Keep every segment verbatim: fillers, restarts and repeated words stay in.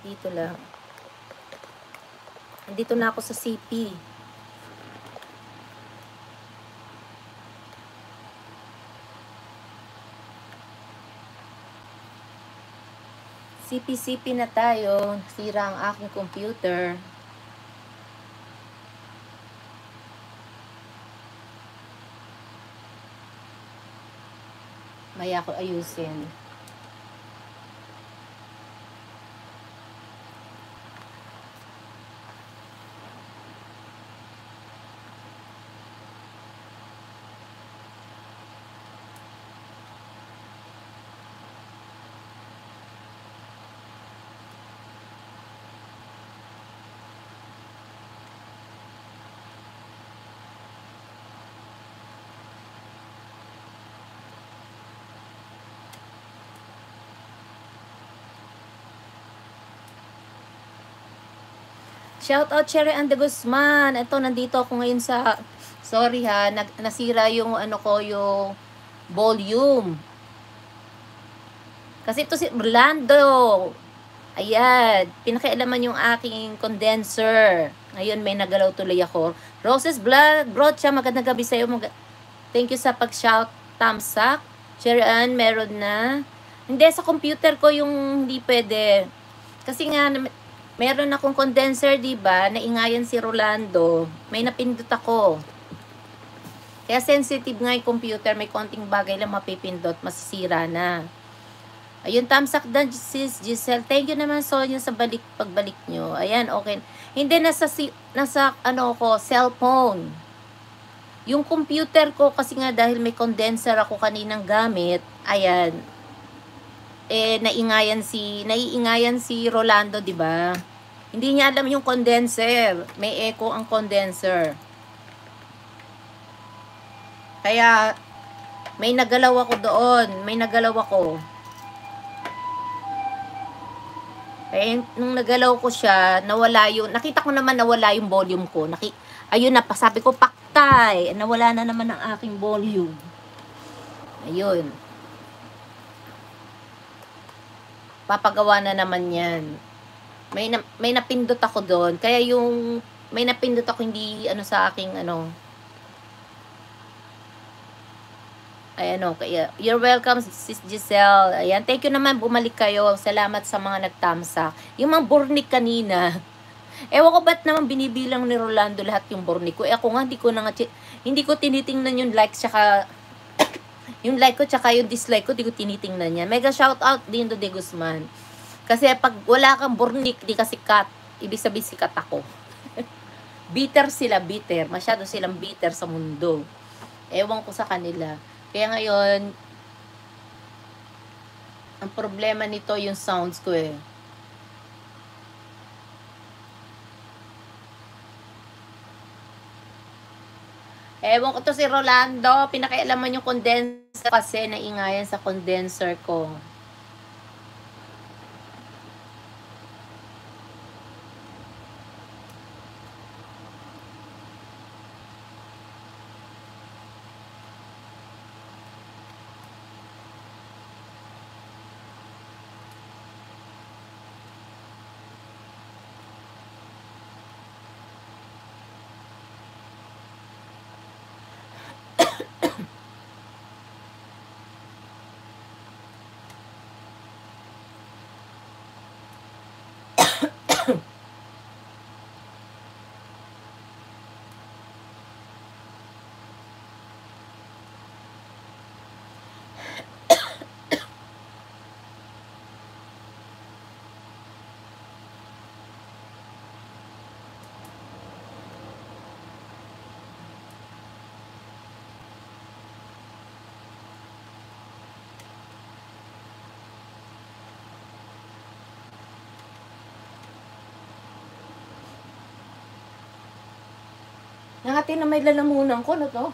Dito lang. Dito na ako sa C P. C P C P na tayo. Sira ang aking computer. Maya ko ayusin. Shout out Cherry and the Guzman. Ito, nandito ako ngayon sa, sorry ha, nag, nasira yung ano ko, yung volume. Kasi ito si Orlando. Ayan, pinakialaman yung aking condenser. Ngayon may nagalaw tuloy ako. Roses Blood, Brocha, magandang gabi sa'yo. Mag Thank you sa pag-shout. Thumbs up. Cherry Ann, meron na. Hindi, sa computer ko yung hindi pwede. Kasi nga, meron akong condenser, di ba? Naingayan si Rolando. May napindot ako. Kaya sensitive nga yung computer. May konting bagay lang mapipindot. Masisira na. Ayun, tamsak dan sis Giselle. Thank you naman, Sonia, sa balik pagbalik nyo. Ayan, okay. Hindi, nasa, nasa ano ko, cellphone. Yung computer ko, kasi nga dahil may condenser ako kaninang gamit, ayan, eh, naingayan si, naiingayan si Rolando, di ba? Hindi niya alam yung condenser. May echo ang condenser. Kaya, may nagalaw ako doon. May nagalaw ako. Kaya, nung nagalaw ko siya, nawala yung, nakita ko naman nawala yung volume ko. Naki, ayun na, sabi ko, paktay. Nawala na naman ang aking volume. Ayun. Papagawa na naman yan. May na, may napindot ako doon. Kaya yung may napindot ako hindi ano sa aking ano. Ay ano, kaya you're welcome Sis Giselle. Ayan, thank you naman, bumalik kayo. Salamat sa mga nagtamsak. Yung mga burnik kanina. Ewan ko ba't naman binibilang ni Rolando lahat yung burnik ko. Eh ako nga hindi ko na nga, hindi ko tinitingnan yung like tsaka yung like ko tsaka yung dislike ko, hindi ko tinitingnan yan. Mega shout out din to De Guzman. Kasi pag wala kang burnik, di ka sikat. Ibig sabihin sikat ako. Bitter sila, bitter. Masyado silang bitter sa mundo. Ewan ko sa kanila. Kaya ngayon, ang problema nito yung sounds ko eh. Ewan ko to si Rolando. Pinakialaman yung condenser kasi naingayan sa condenser ko. Nangati na may lalamunan ko na to.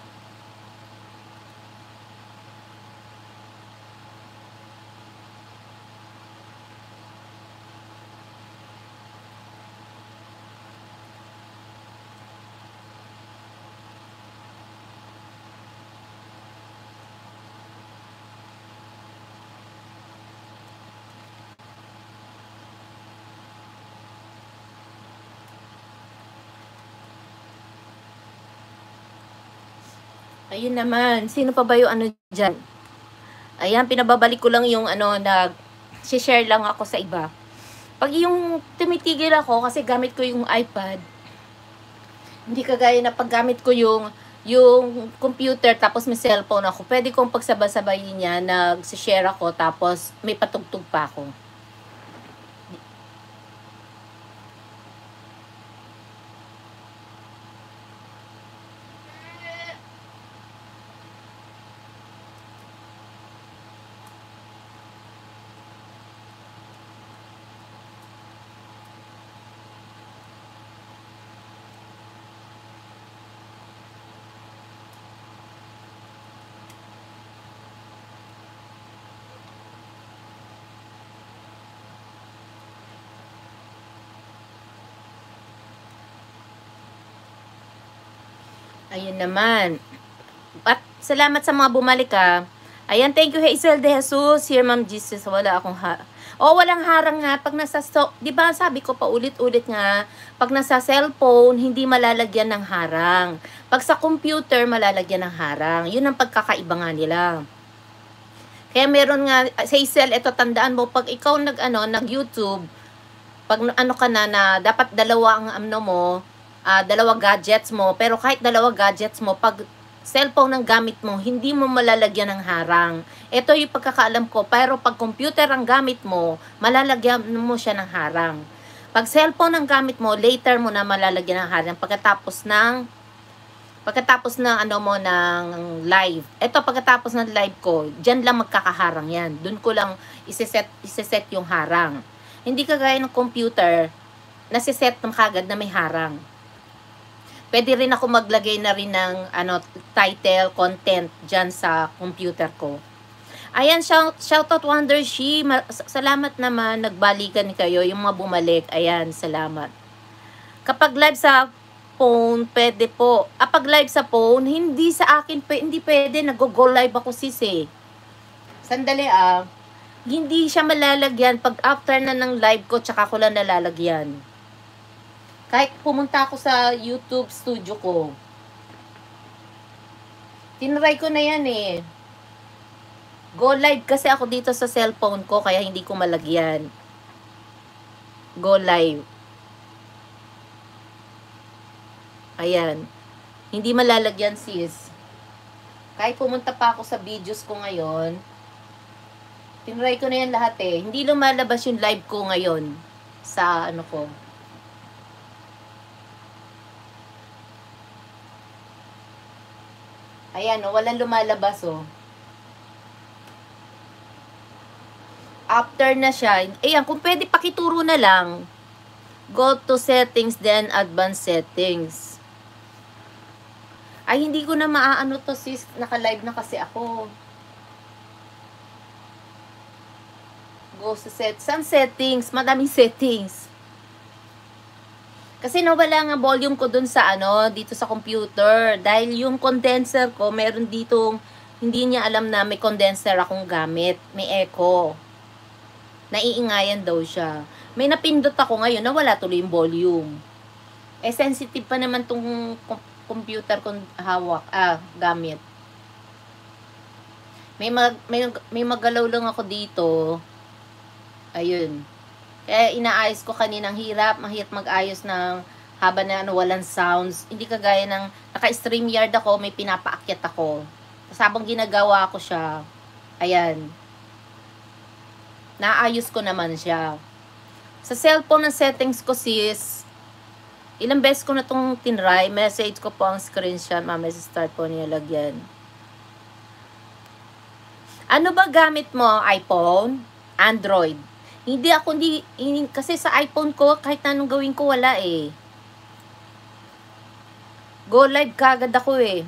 Ayun naman, sino pa ba yung ano dyan? Ayan, pinababalik ko lang yung ano, nag-share lang ako sa iba. Pag yung tumitigil ako kasi gamit ko yung iPad, hindi kagaya na paggamit ko yung yung computer tapos may cellphone ako, pwede kong pagsabay-sabayin niya, nag-share ako tapos may patugtog pa ako. Ayun naman. At salamat sa mga bumalik ha. Ayan, thank you Hazel De Jesus. Here, Ma'am Jesus. Wala akong ha... O, walang harang nga. Pag nasa... So, di ba sabi ko pa ulit-ulit nga, pag nasa cellphone, hindi malalagyan ng harang. Pag sa computer, malalagyan ng harang. Yun ang pagkakaiba nga nila. Kaya meron nga, Hazel, ito tandaan mo, pag ikaw nag, ano, nag-YouTube, pag ano ka na, na dapat dalawa ang ano mo, uh, dalawa gadgets mo, pero kahit dalawa gadgets mo, pag cellphone ang gamit mo, hindi mo malalagyan ng harang. Ito yung pagkakaalam ko, pero pag computer ang gamit mo, malalagyan mo siya ng harang. Pag cellphone ang gamit mo, later mo na malalagyan ng harang pagkatapos ng pagkatapos ng ano mo ng live. Ito pagkatapos ng live ko, diyan lang magkakaharang yan. Doon ko lang iseset iseset yung harang. Hindi kagaya ng computer, nasiset ng kagad na may harang. Pwede rin ako maglagay na rin ng ano, title, content dyan sa computer ko. Ayan, shout, shout out Wonder She. Salamat naman, nagbalikan kayo, yung mga bumalik. Ayan, salamat. Kapag live sa phone, pwede po. Ah, pag live sa phone, hindi sa akin, hindi pwede. Nag-go live ako sis eh. Sandali ah. Hindi siya malalagyan pag after na ng live ko, tsaka ko lang nalalagyan. Kahit pumunta ako sa YouTube studio ko. Tinry ko na yan eh. Go live kasi ako dito sa cellphone ko, kaya hindi ko malagyan. Go live. Ayan. Hindi malalagyan sis. Kahit pumunta pa ako sa videos ko ngayon, tinry ko na yan lahat eh. Hindi lumalabas yung live ko ngayon sa ano ko. Ayan, oh, walang lumalabas, oh. After na siya, ayan, kung pwede pakituro na lang, go to settings, then advanced settings. Ay, hindi ko na maaano to sis, naka-live na kasi ako. Go to set, some settings, madaming settings. Kasi nawala nga volume ko dun sa ano, dito sa computer. Dahil yung condenser ko, meron ditong, hindi niya alam na may condenser akong gamit. May echo. Naiingayan daw siya. May napindot ako ngayon, nawala tuloy yung volume. Eh, sensitive pa naman tong computer kong hawak, ah, gamit. May, mag, may, may magalaw lang ako dito. Ayun. Kaya inaayos ko kaninang hirap, mahirap mag-ayos ng haba na ano, walang sounds. Hindi kagaya ng naka-stream yard ako, may pinapaakyat ako. Tapos habang ginagawa ko siya, ayan, naayos ko naman siya. Sa cellphone ng settings ko sis, ilang beses ko na itong tinry, message ko po ang screenshot, mamaya sa start po niya lagyan. Ano ba gamit mo? iPhone? Android? Hindi ako, hindi, hindi, kasi sa iPhone ko, kahit anong gawin ko, wala eh. Go live kagad ako eh.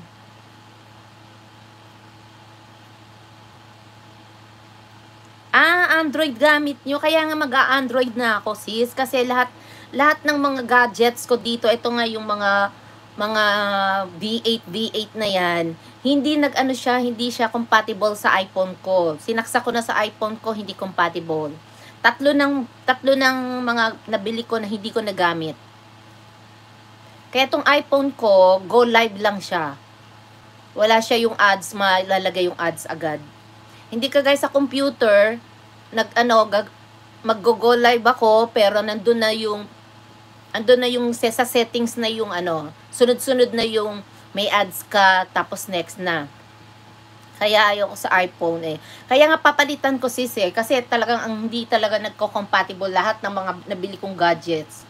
Ah, Android gamit nyo. Kaya nga mag-a-Android na ako, sis. Kasi lahat, lahat ng mga gadgets ko dito, ito nga yung mga, mga V eight, V eight na yan, hindi nag-ano siya, hindi siya compatible sa iPhone ko. Sinaksa ko na sa iPhone ko, hindi compatible. Tatlo ng, tatlo ng mga nabili ko na hindi ko nagamit. Kaya itong iPhone ko, go live lang siya. wala siya yung ads, malalagay yung ads agad. Hindi ka guys sa computer, nag ano, gag, mag-go live ako, pero nandun na yung, andun na yung sa settings na yung ano, sunod-sunod na yung may ads ka, tapos next na. Kaya ayoko sa iPhone eh. Kaya nga papalitan ko sis eh, kasi talagang ang hindi talaga nagko-compatible lahat ng mga nabili kong gadgets.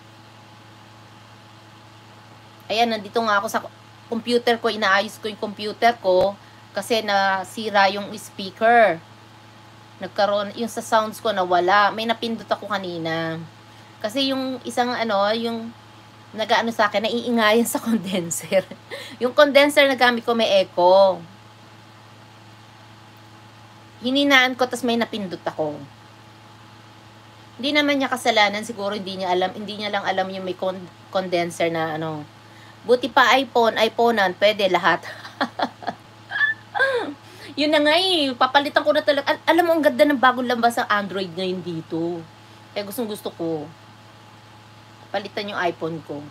Ayan, nandito nga ako sa computer ko, inaayos ko yung computer ko kasi nasira yung speaker. Nagkaroon, yung sa sounds ko nawala. May napindot ako kanina. Kasi yung isang ano, yung nag-ano sa akin, naiingayan sa condenser. Yung condenser na gamit ko may echo. Hininaan ko, tas may napindot ako. Hindi naman niya kasalanan, siguro hindi niya alam, hindi niya lang alam yung may con condenser na ano. Buti pa iPhone, iPhonean, pwede lahat. Yun na nga eh, papalitan ko na talaga. Al alam mo, ang ganda ng bagong lambas ng Android ngayon dito. Kaya gustong gusto ko. Palitan yung iPhone ko.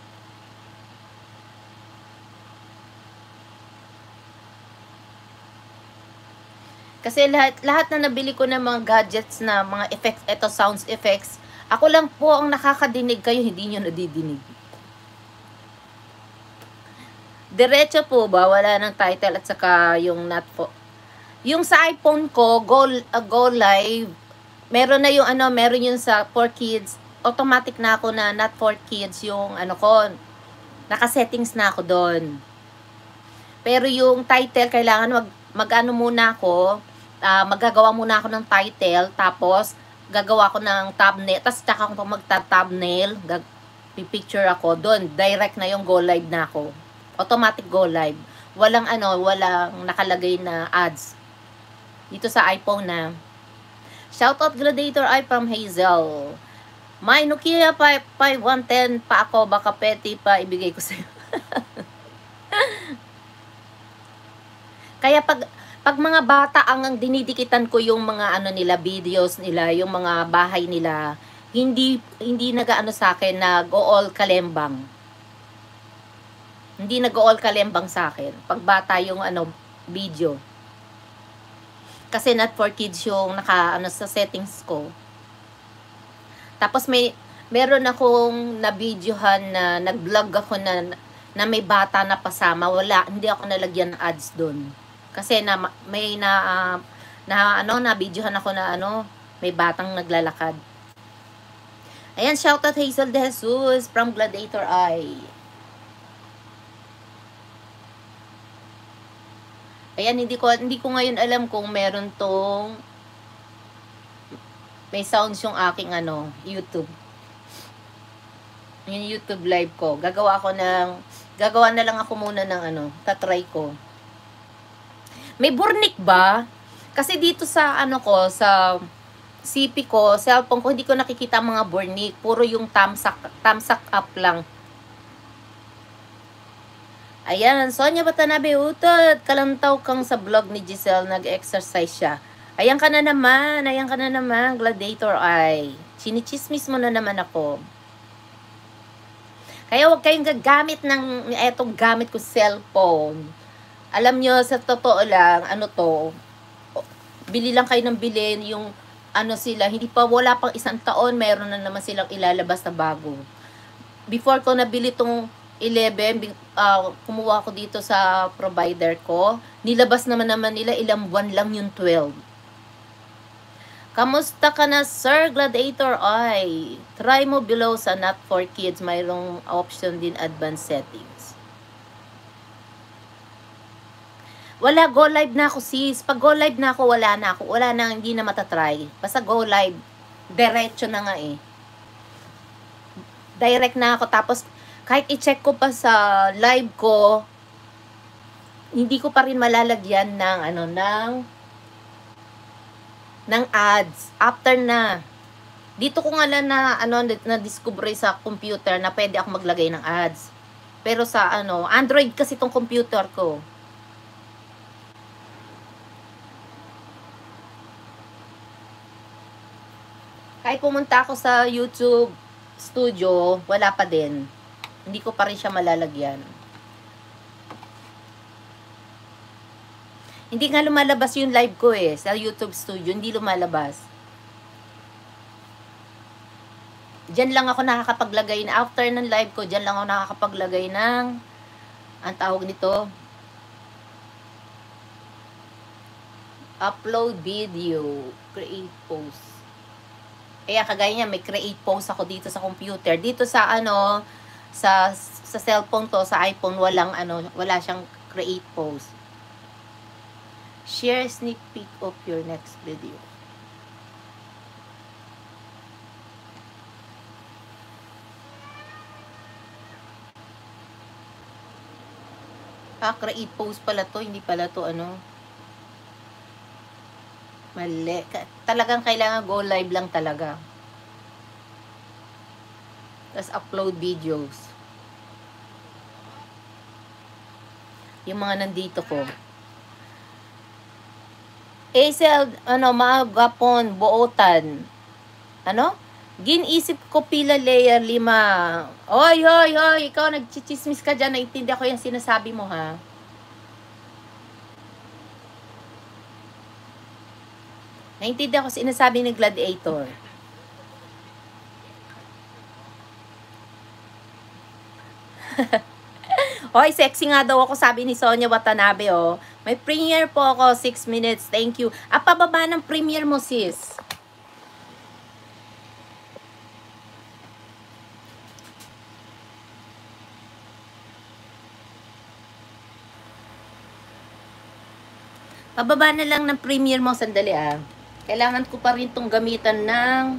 Kasi lahat, lahat na nabili ko ng mga gadgets na mga effects, eto sounds effects, ako lang po ang nakakadinig, kayo hindi nyo nadidinig. Diretso po ba? Wala ng title at saka yung not for. Yung sa iPhone ko, go, uh, go live, meron na yung ano, meron yung sa for kids, automatic na ako na not for kids yung ano ko, naka-settings na ako doon. Pero yung title, kailangan mag, mag-ano muna ako, uh, magagawa muna ako ng title, tapos gagawa ko ng thumbnail, tapos tsaka kung magta-thumbnail, pipicture ako doon, direct na yung go live na ako. Automatic go live. Walang ano, walang nakalagay na ads. Dito sa iPhone na. Shoutout Gladiator I from Hazel. May Nokia five one ten pa ako, baka peti pa ibigay ko sa'yo. Kaya pag pag mga bata ang dinidikitan ko yung mga ano nila, videos nila, yung mga bahay nila, hindi hindi nag-aano sa akin, nag-all kalembang. Hindi nag-all kalembang sa akin. Pag bata yung ano, video. Kasi not for kids yung naka ano sa settings ko. Tapos may meron akong na-videohan na nag-vlog ako na na may bata na pasama, wala, hindi ako nalagyan ng ads doon. Kasi na may na uh, na ano na videohan ako na ano, may batang naglalakad. Ayan, shoutout Hazel De Jesus from Gladiator Eye. Ayan, hindi ko hindi ko ngayon alam kung meron tong may sounds yung aking ano, YouTube. Yung YouTube live ko. Gagawa ako ng gagawa na lang ako muna ng ano, tatry ko. May burnik ba? Kasi dito sa ano ko, sa C P ko, cellphone ko, hindi ko nakikita mga burnik. Puro yung tamsak, tamsak up lang. Ayan, Sonia Watanabe Utot, kalantaw kang sa vlog ni Giselle, nag-exercise siya. Ayan ka na naman, ayan ka na naman, Gladiator Eye. Chinichismis mo na naman ako. Kaya huwag kayong gagamit ng etong gamit ko cellphone. Alam nyo, sa totoo lang, ano to, bili lang kayo ng bilhin, yung ano sila, hindi pa, wala pang isang taon, meron na naman silang ilalabas na bago. Before ko nabili tong eleven, uh, kumuha ko dito sa provider ko, nilabas naman naman nila, ilang buwan lang yung twelve. Kamusta ka na, Sir Gladiator Eye? Try mo below sa not for kids, mayroong option din advanced settings. Wala, go live na ako sis. Pag go live na ako, wala na ako. Wala na, hindi na matatry. Basta go live, diretso na nga eh. Direct na ako, tapos kahit i-check ko pa sa live ko, hindi ko pa rin malalagyan ng ano, ng ng ads after na. Dito ko nga lang na ano na discover sa computer na pwede ako maglagay ng ads. Pero sa ano, Android kasi tong computer ko. Kahit pumunta ako sa YouTube Studio, wala pa din. Hindi ko pa rin siya malalagyan. Hindi nga lumalabas yung live ko eh. Sa YouTube Studio, hindi lumalabas. Diyan lang ako nakakapaglagay na, after ng live ko, diyan lang ako nakakapaglagay ng, ang tawag nito, upload video, create post. Kaya kagaya niya, may create post ako dito sa computer. Dito sa ano, sa sa cellphone to, sa iPhone, walang ano, wala siyang create post. Share sneak peek of your next video. Ah, create post pala to, hindi pala to ano. Mali. Talagang kailangan go live lang talaga. Tapos upload videos. Yung mga nandito ko. Acel, ano, magapon, buotan. Ano? Ginisip ko pila layer lima. Oy, oy, oy, ikaw nagchichismis ka dyan. Naintindihan ko yung sinasabi mo, ha? Naintindihan ko sinasabi ng Gladiator. Oy, sexy nga daw ako, sabi ni Sonia Watanabe, oh. May premiere po ako, six minutes, thank you. Ah, pababa ng premiere mo, sis. Pababa na lang ng premiere mo, sandali ah. Kailangan ko pa rin tong gamitan ng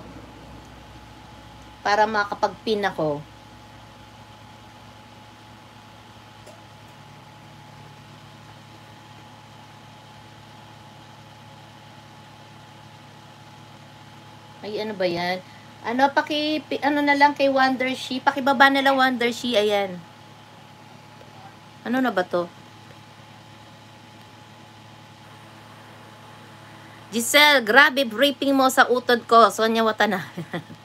para makapag-pin ako. Ay, ano ba yan? Ano, paki, ano na lang kay Wondershi. Pakibaba na lang Wondershi, ayan. Ano na ba to? Giselle, grabe briefing mo sa utod ko. Sonia Watanabe.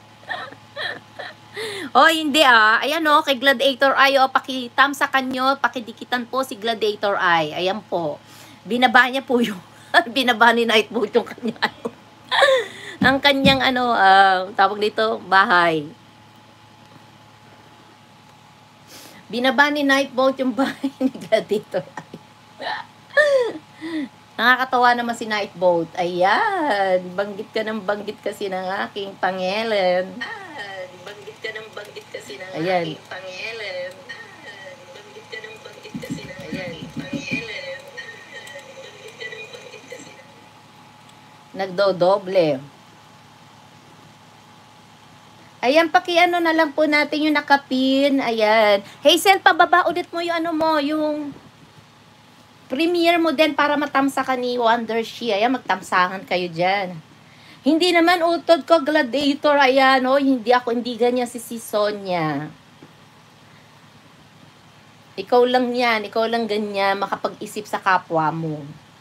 Oh, hindi ah. Ayan o, oh, kay Gladiator Eye. O, oh, pakitamsakan nyo, pakidikitan po si Gladiator Eye. Ayan po. Binaba niya po yung, binaba ni Nightboat yung kanya, ano. Ang kanyang, ano, uh, tawag dito, bahay. Binaba ni Nightboat yung bahay ni Gladiator Eye. Nakakatawa naman si Nightboat. Ayan, banggit ka ng banggit kasi ng aking pangelan. Ayan, banggit ka ng banggit kasi ng Ayan. aking pangelan. Ayan, banggit ka ng banggit kasi ng Ayan. aking pangelan. Banggit ka ng banggit kasi ng nagdodoble. Ayan, pakiano na lang po natin yung nakapin. Ayan. Hazel, pababa ulit mo yung ano mo, yung premiere mo din para matamsakan ni Wondershi. Ayan, magtamsakan kayo dyan. Hindi naman utod ko, Gladiator. Ayan, oh, hindi ako, hindi ganyan si si Sonia. Ikaw lang yan, ikaw lang ganyan, makapag-isip sa kapwa mo.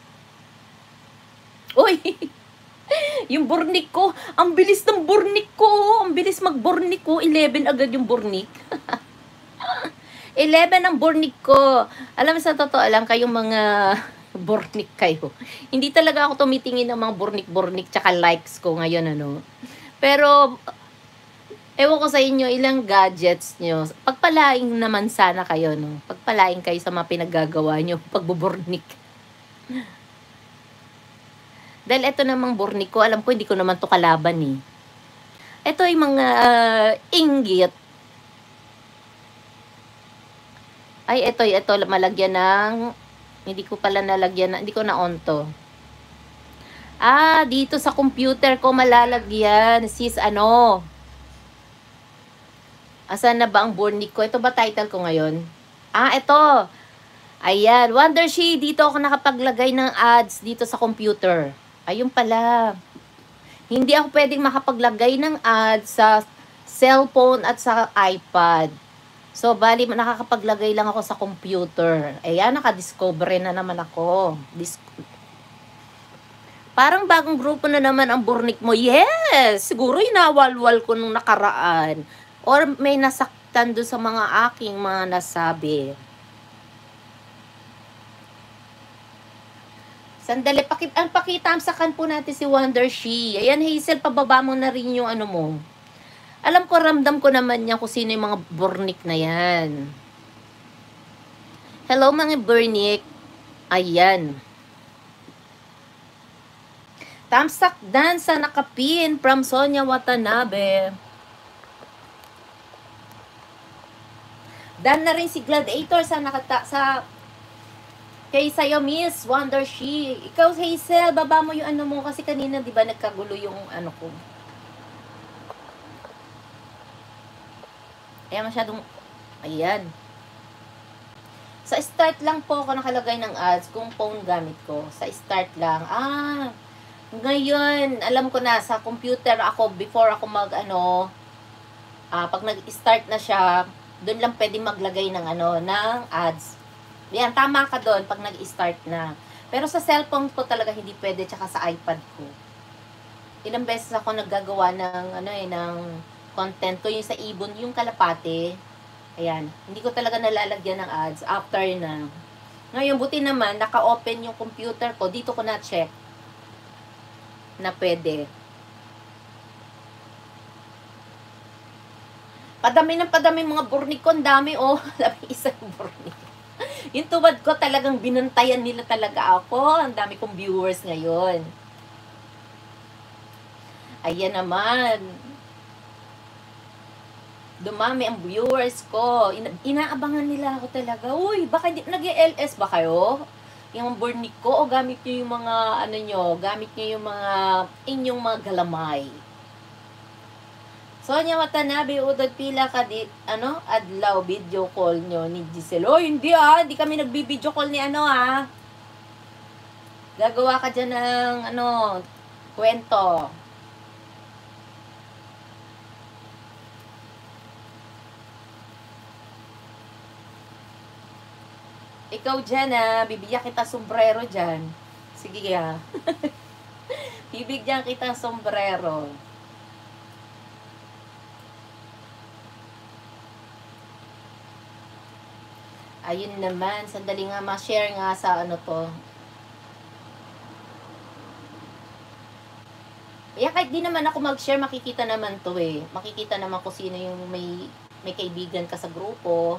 Uy! Yung burnik ko, ang bilis ng burnik ko. Ang bilis mag-burnik ko. eleven agad yung burnik. eleven ang burnik ko. Alam mo, sa totoo lang, kayong mga burnik kayo. Hindi talaga ako tumitingin ng mga burnik-burnik tsaka likes ko ngayon, ano. Pero, ewan ko sa inyo, ilang gadgets nyo. Pagpalaing naman sana kayo, no. Pagpalaing kayo sa mga pinaggagawa nyo, pagbuburnik. Dahil ito namang burnik ko, alam ko hindi ko naman to kalaban eh. Ito ay mga uh, inggit. Ay, ito, ito, malagyan ng, hindi ko pala nalagyan, na, hindi ko na-on to. Ah, dito sa computer ko malalagyan, sis, ano. Asan na ba ang burnik ko? Ito ba title ko ngayon? Ah, ito. Ayan, Wondershi, dito ako nakapaglagay ng ads dito sa computer. Ayun pala. Hindi ako pwedeng makapaglagay ng ads sa cellphone at sa iPad. So, bali, nakakapaglagay lang ako sa computer. Ayan, nakadiscover na naman ako. Dis Parang bagong grupo na naman ang burnik mo. Yes! Siguro inawalwal ko nung nakaraan. Or may nasaktan doon sa mga aking mga nasabi. Sandali, paki, ang pakitamsakan po natin si Wonder She. Ayan, Hazel, pababa mo na rin yung ano mo. Alam ko, ramdam ko naman niya kung sino yung mga burnik na yan. Hello, mga burnik. Ayan. Tamsak dansa nakapin from Sonia Watanabe. Dan na rin si Gladiator sa nakata sa kay sa'yo, Miss Wonder She. Ikaw, Hazel, baba mo yung ano mo kasi kanina, di ba, nagkagulo yung ano ko. Ayan, masyadong, ayan. Sa start lang po ako nakalagay ng ads kung phone gamit ko. Sa start lang. Ah, ngayon, alam ko na, sa computer ako, before ako mag, ano, ah, pag nag-start na siya, doon lang pwede maglagay ng, ano, ng ads. Yan, tama ka doon pag nag-start na. Pero sa cellphone ko talaga hindi pwede, tsaka sa iPad ko. Ilang beses ako naggagawa ng, ano eh, ng content ko, yung sa ibon, yung kalapate. Ayan, hindi ko talaga nalalagyan ng ads after na. Ngayon, buti naman, naka-open yung computer ko, dito ko na-check na pwede. Padami ng padami mga burnik ko, ang dami, oh. Dami isang burnik. Yung tuwad ko talagang binantayan nila talaga ako. Ang dami kong viewers ngayon. Ayan naman. Dumami ang viewers ko. Ina inaabangan nila ako talaga. Uy, baka nag-L S ba kayo? Yung burnik ko, o gamit nyo yung mga, ano nyo, gamit nyo yung mga, inyong mga galamay. Sonia Watanabe, udod pila ka di, ano, adlaw, video call nyo ni Giselle. Oh, hindi ah, hindi kami nagbi-video call ni ano ah. Gagawa ka dyan ng, ano, kwento. Ikaw dyan ah, bibigyan kita sombrero dyan. Sige ah. Bibigyan kita sombrero. Ayun naman, sandali nga ma-share nga sa ano to. Kaya kahit di naman ako mag-share, makikita naman to eh. Makikita naman kung sino yung may, may kaibigan ka sa grupo.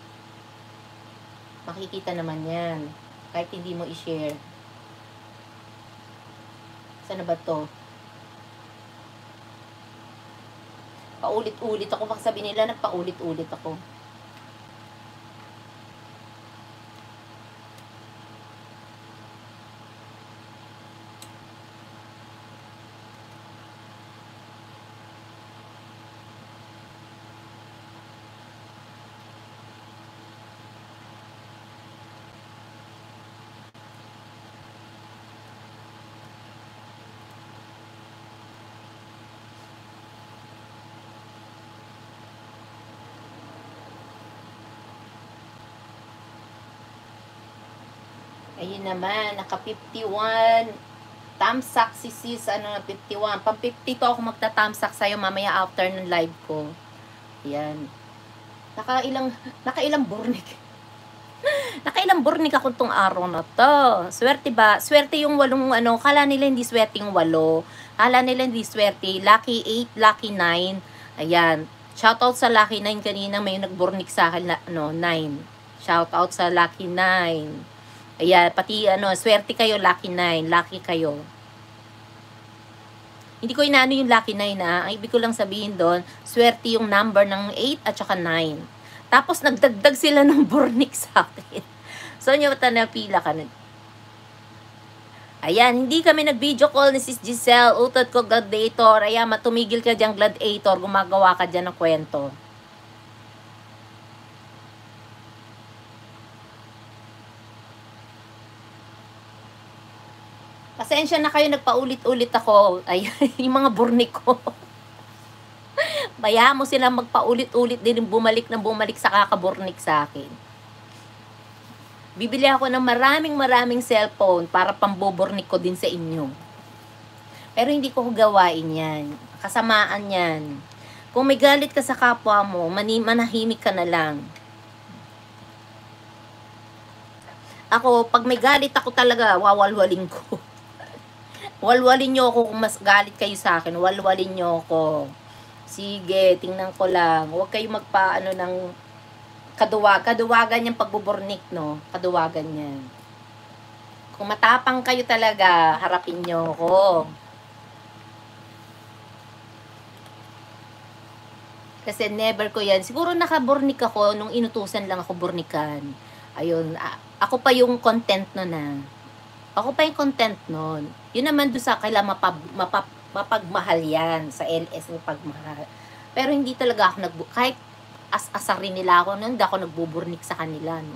Makikita naman yan. Kahit hindi mo i-share. Saan na ba to? Paulit-ulit ako. Baka sabihin nila, nagpaulit-ulit ako. Ayun naman, naka fifty-one. Tamsak si sis, ano na fifty-one. Pang fifty-two ako magtatamsak sa'yo mamaya after ng live ko. Ayan. Nakailang, nakailang burnik. Nakailang burnik ako tong araw na to. Swerte ba? Swerte yung walong, ano, kala nila hindi swerte yung walo. Kala nila hindi swerte. Lucky eight, lucky nine. Ayan. Shoutout sa lucky nine kanina. May nagburnik sa akin, ano, nine. Shoutout sa lucky nine. Ayan, pati ano, swerte kayo, lucky nine, lucky kayo. Hindi ko inaano yung lucky nine na, ang ibig ko lang sabihin doon, swerte yung number ng eight at saka nine. Tapos nagdagdag sila ng burnik sa akin. So, nyo na pila ka na. Ayan, hindi kami nag-video call ni Sis Giselle, utot ko Gladiator. Ayan, matumigil ka dyan Gladiator, gumagawa ka dyan ng kwento. Pasensya na kayo, nagpaulit-ulit ako. Ay, yung mga burnik ko. Bayaan mo silang magpaulit-ulit din bumalik na bumalik sa kakaburnik sa akin. Bibili ako ng maraming maraming cellphone para pamboburnik ko din sa inyo. Pero hindi ko gawain yan. Kasamaan yan. Kung may galit ka sa kapwa mo, manahimik ka na lang. ako, pag may galit ako talaga, wawalwalin ko. Walwalin nyo ako kung mas galit kayo sa akin. Walwalin nyo ako. Sige, tingnan ko lang. Huwag kayo magpaano ng kaduwag. Kaduwagan yung pagbuburnik, no? Kaduwagan yan. Kung matapang kayo talaga, harapin nyo ako. Kasi never ko yan. Siguro nakaburnik ako nung inutusan lang ako burnikan. Ayun, ako pa yung content nun na. Ako pa yung content nun. Yun naman doon sa kailangan mapab, mapap, mapagmahal yan. Sa L S ng pagmahal. Pero hindi talaga ako nag... Kahit as-asarin nila ako, hindi ako nagbuburnik sa kanila. No?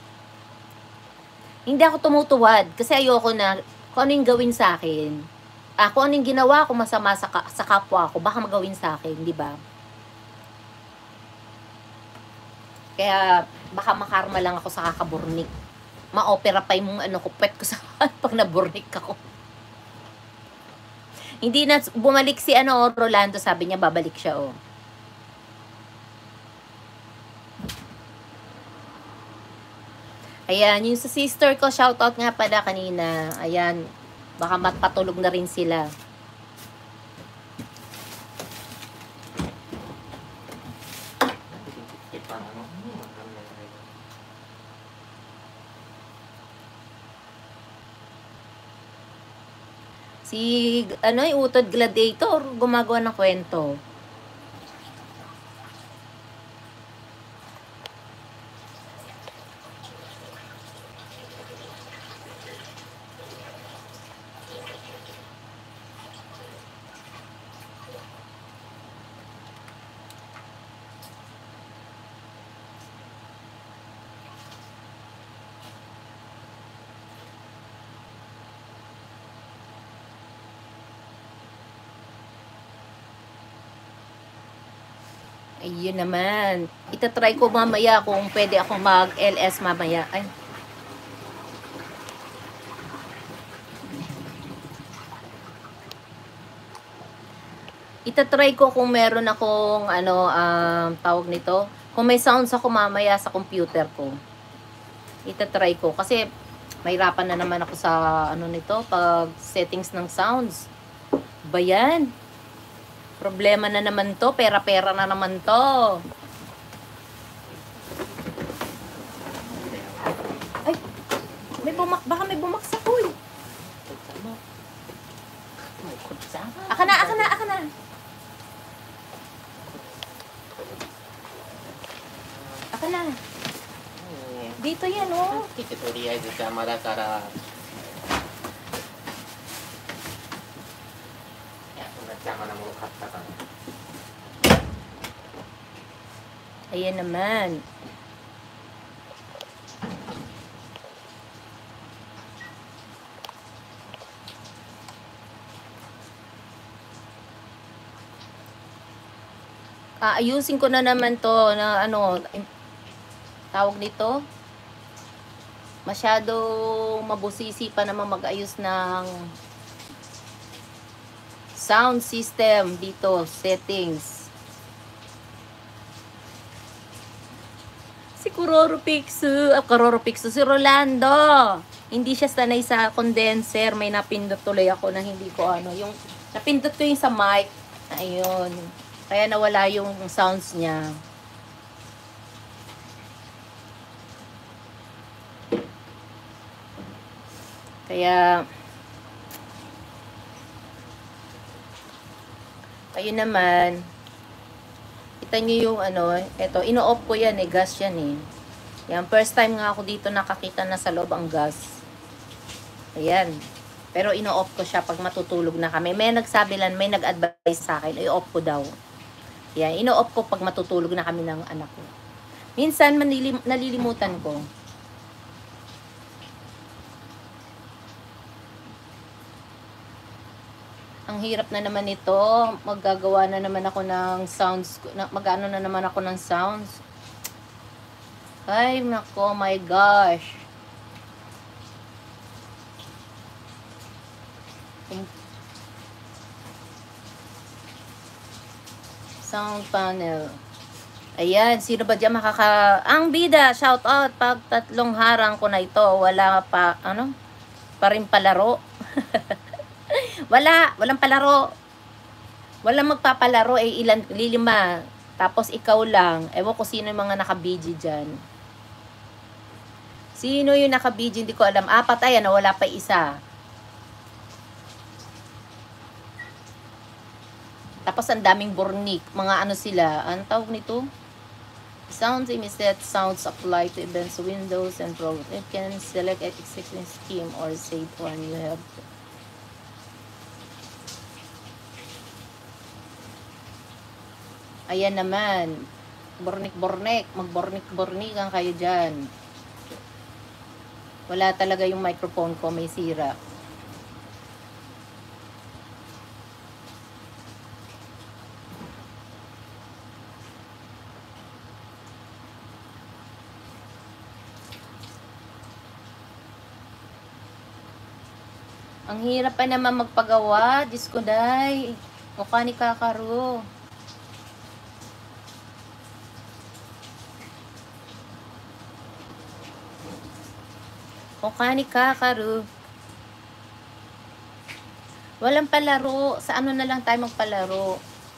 Hindi ako tumutuwad. Kasi ayoko na kung ano yung gawin sa akin. Ah, kung ano yung ginawa ko masama sa, sa kapwa ko, baka magawin sa akin, di ba? Kaya baka makarma lang ako sa kakaburnik. Ma-opera pa yung ano ko, pet ko sa pag naburnik ako. Hindi na bumalik si ano, Rolando, sabi niya babalik siya, oh. Ayan, yung sa sister ko, shoutout nga pala kanina. Ayan, baka matpatulog na rin sila. Si, ano, yung Utod Gladiator, gumagawa ng kwento. Ayun naman. Itatry ko mamaya kung pwede ako mag-L S mamaya. Ay. Itatry ko kung meron akong ano, um, tawag nito. Kung may sounds ako mamaya sa computer ko. Itatry ko. Kasi mahirapan na naman ako sa ano nito, pag settings ng sounds. Bayan. Problema na naman to. Pera-pera na naman to. Ay, may bumak, baka may bumaksak ko eh. Aka na, aka na, aka na. Aka na. Dito yan, oh. とりあえず邪魔だから。邪魔なもの買ったから。 Ayan naman. Aayusin ko na naman to na ano, tawag nito. Masyado mabusisi pa naman mag-ayos ng sound system dito, settings. Si Kuroro Pixu, ah, Kuroro Pixu, si Rolando. Hindi siya sanay sa condenser. May napindot tuloy ako na hindi ko ano. Yung, napindot ko yung sa mic. Ayun. Kaya nawala yung sounds niya. Kaya, ayun naman, kita nyo yung ano, eto, ino-off ko yan eh, gas yan eh. Yan, first time nga ako dito nakakita na sa loob ang gas. Ayan. Pero ino-off ko siya pag matutulog na kami. May nagsabi lang, may nag-advise sa akin, i-off ko daw. Yan, ino-off ko pag matutulog na kami ng anak ko. Minsan, manilim, nalilimutan ko. Ang hirap na naman ito. Maggagawa na naman ako ng sounds. Mag-ano na naman ako ng sounds. Ay, nako, my gosh. Sound panel. Ayan, sino ba dyan makaka... Ang bida, shout out. Pag tatlong harang ko na ito, wala pa, ano? Pa rin palaro. Wala, walang palaro. Walang magpapalaro, eh ilan, lilima. Tapos ikaw lang. Ewan ko sino yung mga naka-B G dyan. Sino yung naka-B G? Hindi ko alam. Apat, ayan, wala pa isa. Tapos ang daming burnik. Mga ano sila. Ano tawag nito? Sounds emitted sounds apply to events, windows, and programs. You can select a existing scheme or save one you have. Ayan naman. Bornik-bornik. Magbornik-bornikan kayo dyan. Wala talaga yung microphone ko. May sira. Ang hirap pa naman magpagawa. Diyos ko, day. Mukha ni Kakaru. Mukha ni Kakaru. Walang palaro. Sa ano na lang tayo magpalaro.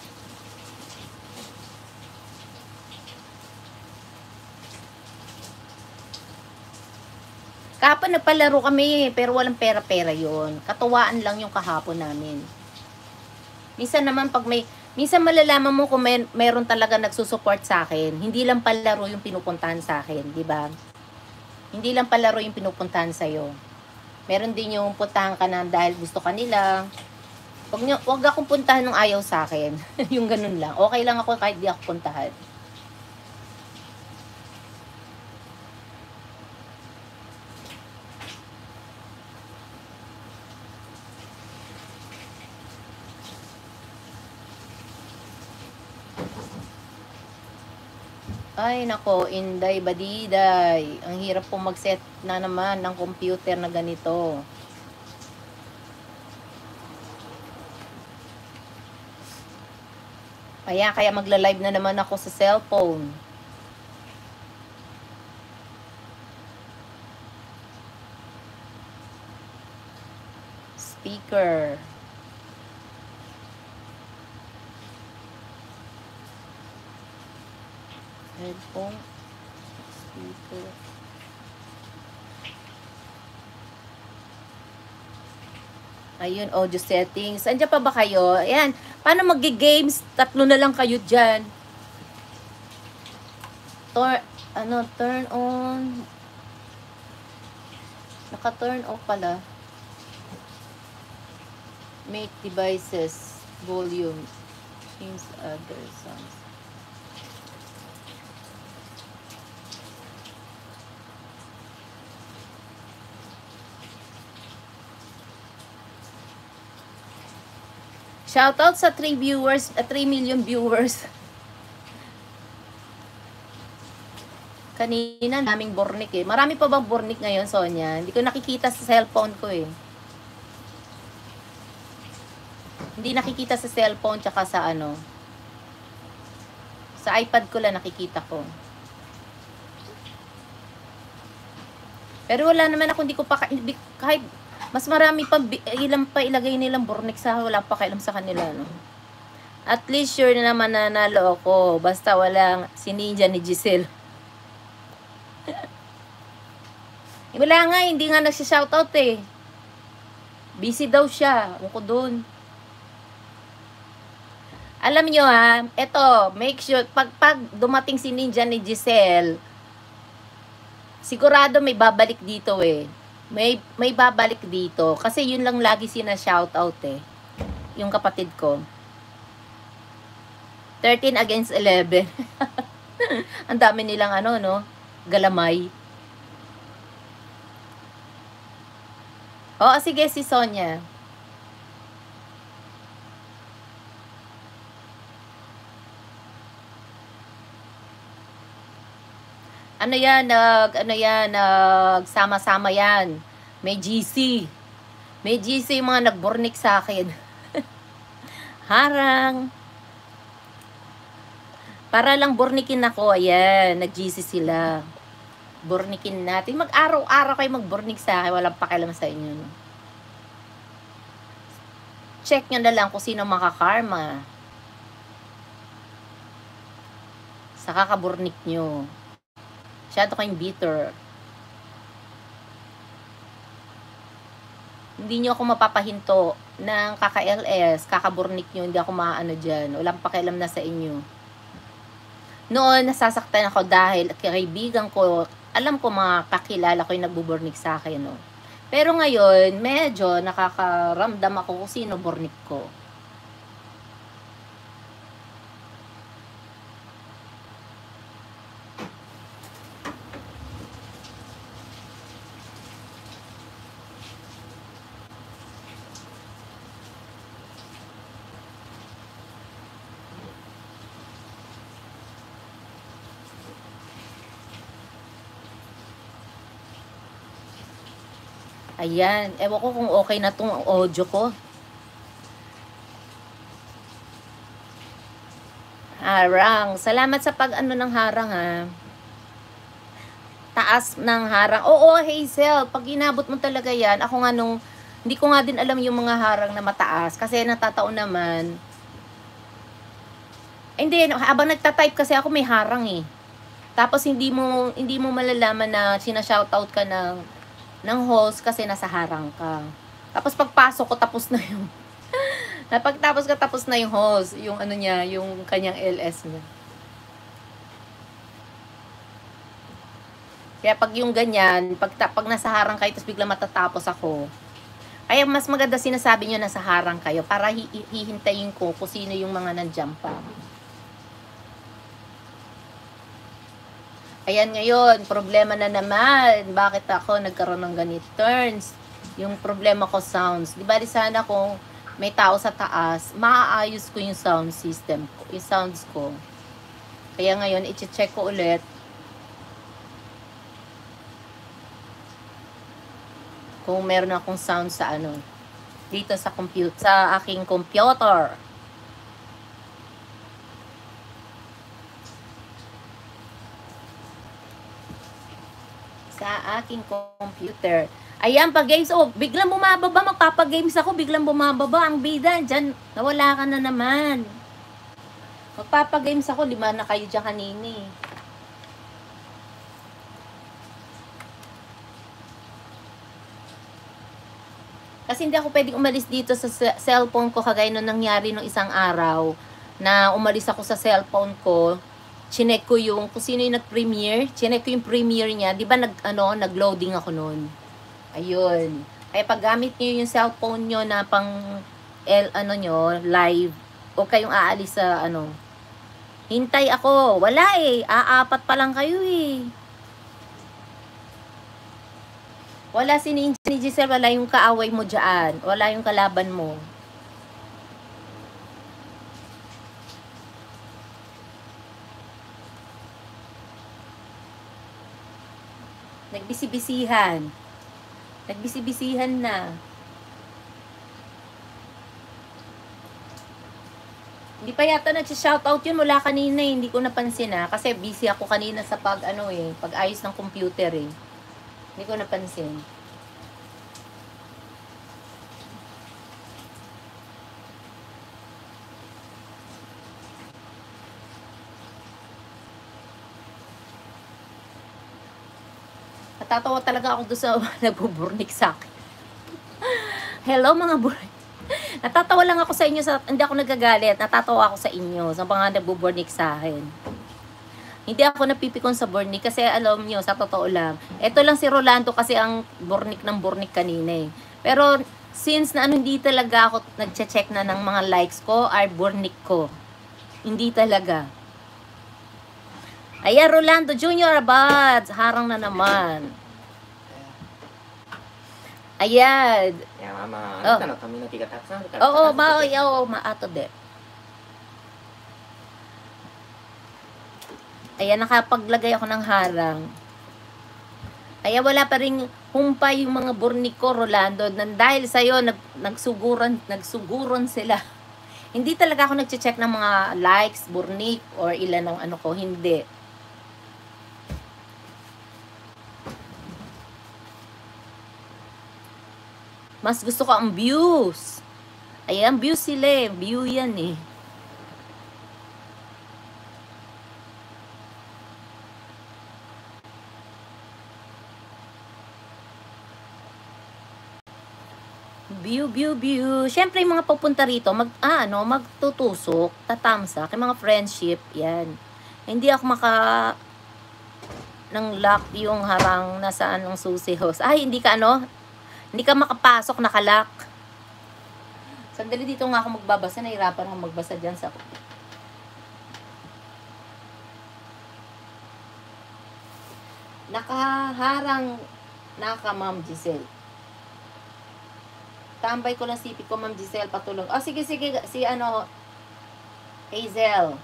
Kahapon nagpalaro kami, pero walang pera-pera yon. Katuwaan lang yung kahapon namin. Minsan naman pag may, minsan malalaman mo kung may, mayroon talaga nagsusupport sa akin. Hindi lang palaro yung pinupuntahan sa akin, di ba? Hindi lang palaro yung pinupuntahan sa'yo. Meron din yung puntahan ka na dahil gusto ka nila. Wag, nyo, wag akong puntahan ng ayaw sa akin. Yung ganun lang. Okay lang ako kahit di ako puntahan. Ay, nako, Inday Badiday. Ang hirap pong mag-set na naman ng computer na ganito. Kaya, kaya magla-live na naman ako sa cellphone. Speaker. Headphone. Speaker. Ayun, audio settings. Andiyan pa ba kayo? Ayan. Paano mag-games? Tatlo na lang kayo dyan. Tor, ano, turn on. Naka-turn off pala. Make devices. Volume. Change other sounds. Shoutout sa three viewers, uh, three million viewers. Kanina, naming bornik eh. Marami pa bang bornik ngayon, Sonia? Hindi ko nakikita sa cellphone ko eh. Hindi nakikita sa cellphone tsaka sa ano. Sa iPad ko lang nakikita ko. Pero wala naman ako, hindi ko pa, kahit mas marami pa, ilang pa ilagay nilang bornik sa, wala pa kailam sa kanila, no? At least sure na naman nanalo ako. Basta walang si Ninja ni Giselle. Wala nga, hindi nga nagsishoutout eh. Busy daw siya. Ako doon. Alam nyo ha, eto, make sure, pag, pag dumating si Ninja ni Giselle, sigurado may babalik dito eh. May, may babalik dito. Kasi yun lang lagi sina-shoutout eh. Yung kapatid ko. thirteen against eleven. Ang dami nilang ano, no? Galamay. Oo, sige si Sonia. Ano yan, nag, ano yan, nag, sama-sama yan. May G C. May G C yung mga nagbornik sa akin. Harang. Para lang burnikin ako. Ayan, nag-G C sila. Burnikin natin. Mag-araw-araw kayo mag-burnik sa akin. Walang pakialam sa inyo. No? Check nyo na lang kung sino makakarma. Sa kakaburnik nyo. Masyado kayong bitter. Hindi nyo ako mapapahinto ng kaka-L S, kakaburnik nyo, hindi ako maano dyan. Walang pakialam na sa inyo. Noon, nasasaktan ako dahil kaibigan ko, alam ko mga kakilala ko yung nagbuburnik sa akin. No? Pero ngayon, medyo nakakaramdam ako kung sino burnik ko. Ayan. Ewan ko kung okay na itong audio ko. Harang. Salamat sa pag-ano ng harang, ha. Taas ng harang. Oo, Hazel. Pag inabot mo talaga yan, ako nga nung, hindi ko nga din alam yung mga harang na mataas. Kasi natataon naman. Eh, hindi, habang nagtatype kasi ako may harang eh. Tapos hindi mo, hindi mo malalaman na sinashoutout ka ng ng host kasi nasa harang ka. Tapos pagpasok ko, tapos na yung pagtapos ka, tapos na yung host, yung ano niya, yung kanyang L S niya. Kaya pag yung ganyan, pag, pag nasa harang kayo, tapos bigla matatapos ako, kaya mas maganda sinasabi nyo nasa harang kayo para hi hihintayin ko kung sino yung mga nandiyan pa. Ayan ngayon, problema na naman. Bakit ako nagkaroon ng ganit turns? Yung problema ko sounds. Di ba di sana kung may tao sa taas, maaayos ko yung sound system ko, yung sounds ko. Kaya ngayon, i-check ko ulit. Kung meron akong sound sa ano, dito sa computer, sa aking computer. Sa aking computer. Ayan, pag games, oh, biglang bumababa, magpapagames ako, biglang bumababa, ang bida, dyan, nawala ka na naman. Magpapagames ako, lima na kayo dyan kanina eh. Kasi hindi ako pwedeng umalis dito sa cellphone ko, kagaya nung nangyari nung isang araw, na umalis ako sa cellphone ko, chinek ko yung, kung sino yung nag-premiere, chinek ko yung premiere niya, di ba nag, ano, nag-loading ako noon. Ayun. Kaya pag gamit niyo yung cellphone niyo na pang, el, ano nyo, live, o kayong aalis sa, ano, hintay ako. Wala eh, aapat pa lang kayo eh. Wala si ni Giselle, wala yung kaaway mo dyan, wala yung kalaban mo. Nagbisibisihan. Nagbisibisihan na. Hindi pa yata nag-shoutout yun mula kanina eh. Hindi ko napansin ah. Kasi busy ako kanina sa pag ano eh. Pag-ayos ng computer eh. Hindi ko napansin. Natatawa talaga ako doon sa nagbuburnik sa akin. Hello mga burnik. Natatawa lang ako sa inyo, sa, hindi ako nagagalit. Natatawa ako sa inyo, sa mga nagbuburnik sa akin. Hindi ako napipikon sa burnik kasi alam nyo, sa totoo lang. Ito lang si Rolando kasi ang burnik ng burnik kanina eh. Pero since na ano, hindi talaga ako nagche-check na ng mga likes ko, ay burnik ko. Hindi talaga. Ayan, Rolando Junior Abad. Harang na naman. Ayan. Ya, mama,あなたの髪の毛がたくさんあるから。 Oo, ma, oo, maato de. Ayan, nakapaglagay ako ng harang. Ayan, wala pa rin humpay yung mga burnik ko, Rolando. Nang dahil sa'yo, nag, nagsuguran, nagsuguron sila. Hindi talaga ako nagche-check ng mga likes, burnik, or ilan ng ano ko. Hindi. Mas gusto ko ang views. Ayan, views sila eh. View yan eh. View, view, view. Siyempre, yung mga pupunta rito, mag, ah, ano, magtutusok, tatamsa, kay mga friendship, yan. Hindi ako maka, ng lock yung harang nasaan ng susi host. Ay, hindi ka ano, hindi ka makapasok, nakalock. Sandali dito nga ako magbabasa, nahirapan ako magbasa dyan sa... Nakaharang naka, Ma'am Giselle. Tambay ko lang sipit ko, Ma'am Giselle, patulong. Oh, sige, sige, si ano, Hazel.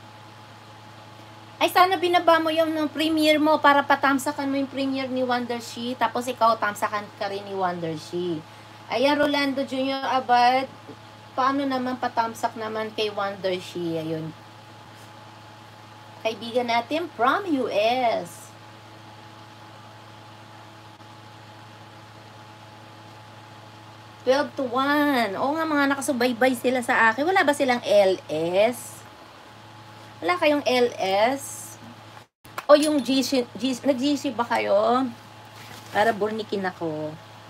Ay, sana binaba mo yung ng premiere mo para patamsakan mo yung premiere ni Wondershi. Tapos ikaw, tamsakan ka rin ni Wondershi. Ayan, Rolando Junior Abad. Paano naman patamsak naman kay Wondershi? Ayun. Kaibigan natin from U S. twelve to one. Oo nga, mga nakasubaybay sila sa akin. Wala ba silang L S? Wala kayong L S? O yung G C, G, nag-G C ba kayo? Para burnikin ako.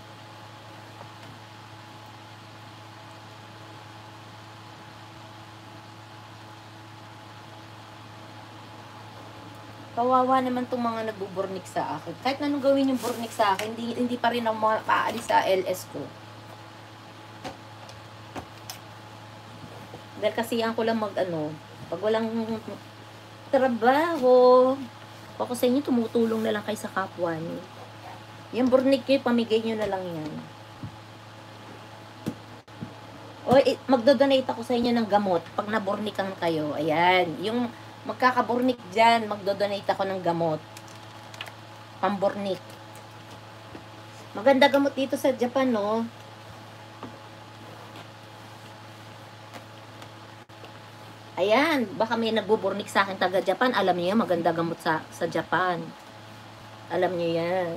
Kawawa naman itong mga nagbuburnik sa akin. Kahit na anong gawin yung burnik sa akin, hindi, hindi pa rin ako makaalis sa L S ko. Dahil kasi yan ko lang mag ano, pag walang trabaho, ako sa inyo, tumutulong na lang kayo sa kapwa niyo. Yung burnik nyo, pamigay nyo na lang yan. O, magdodonate ako sa inyo ng gamot pag naburnikan kayo. Ayan. Yung magkakaburnik dyan, magdodonate ako ng gamot. Pamburnik. Maganda gamot dito sa Japan, no? Ayan, baka may nagbuburnik sa akin taga Japan. Alam niyo yan, maganda gamot sa, sa Japan. Alam niyo yan.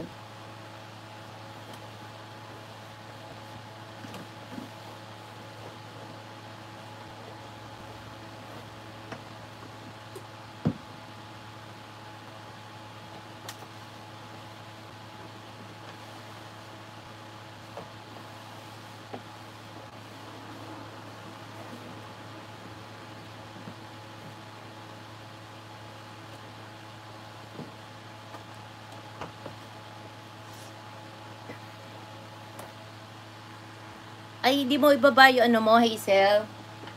Ay, di mo ibaba yung ano mo, Hazel?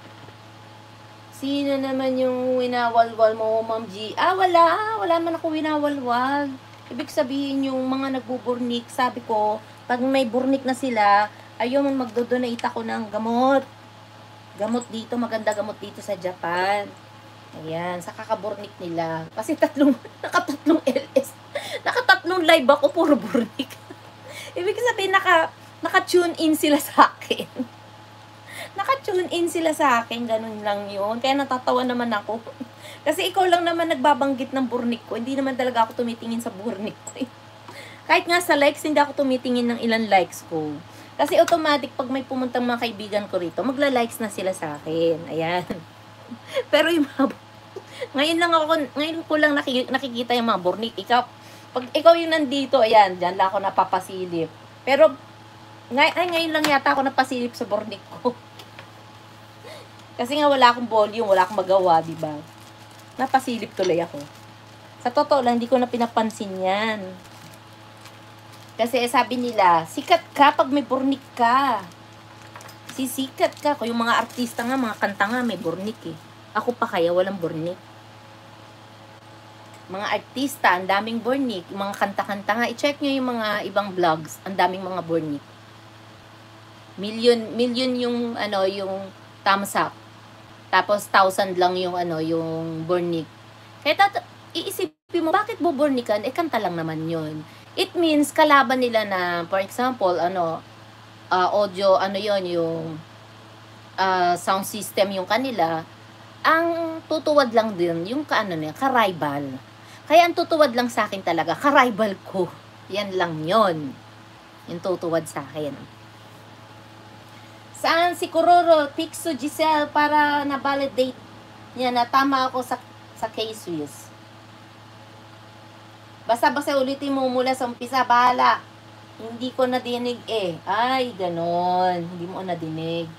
Sino naman yung winawalwal mo, Ma'am G? Ah, wala. Wala man ako winawalwal. Ibig sabihin yung mga nagbuburnik, sabi ko, pag may burnik na sila, ayun, magdodonate ako ng gamot. Gamot dito, maganda gamot dito sa Japan. Ayan, sa kakaburnik nila. Kasi tatlong, nakatatlong L S. Nakatatlong live ako, puro burnik. Ibig sabihin, naka... naka-tune in sila sa akin. Naka-tune in sila sa akin, ganun lang yun. Kaya natatawa naman ako. Kasi ikaw lang naman nagbabanggit ng burnik ko. Hindi naman talaga ako tumitingin sa burnik ko. Kahit nga sa likes, hindi ako tumitingin ng ilan likes ko. Kasi automatic, pag may pumuntang mga kaibigan ko rito, magla-likes na sila sa akin. Ayan. Pero yung mga... ngayon lang ako, ngayon ko lang nakikita yung mga burnik. Ikaw, pag ikaw yung nandito, ayan, dyan lang ako napapasilip. Pero, Ngay ay, ngayon lang yata ako napasilip sa burnik ko. Kasi nga wala akong volume, wala akong magawa, di ba? Napasilip tuloy ako. Sa totoo lang, hindi ko na pinapansin yan. Kasi sabi nila, sikat ka pag may burnik ka. Sisikat ka. Kung yung mga artista nga, mga kanta nga, may burnik eh. Ako pa kaya walang burnik. Mga artista, ang daming burnik. Yung mga kanta-kanta nga, i-check nyo yung mga ibang vlogs, ang daming mga burnik. Million, million yung, ano, yung thumbs up. Tapos, thousand lang yung, ano, yung burnik. Kaya, tat iisipin mo, bakit buburnikan? Eh, kanta lang naman yun. It means, kalaban nila na, for example, ano, uh, audio, ano yon yung, uh, sound system yung kanila, ang tutuwad lang din yung kaano niya, ka-rival. Kaya ang tutuwad lang sa akin talaga, ka-rival ko. Yan lang yon. Yung tutuwad sa akin. Saan si Kuroro, Pixo, Giselle para na-validate niya na tama ako sa, sa case whiz. Basta-basta ulitin mo mula sa umpisa, bahala. Hindi ko nadinig eh. Ay, ganon. Hindi mo nadinig.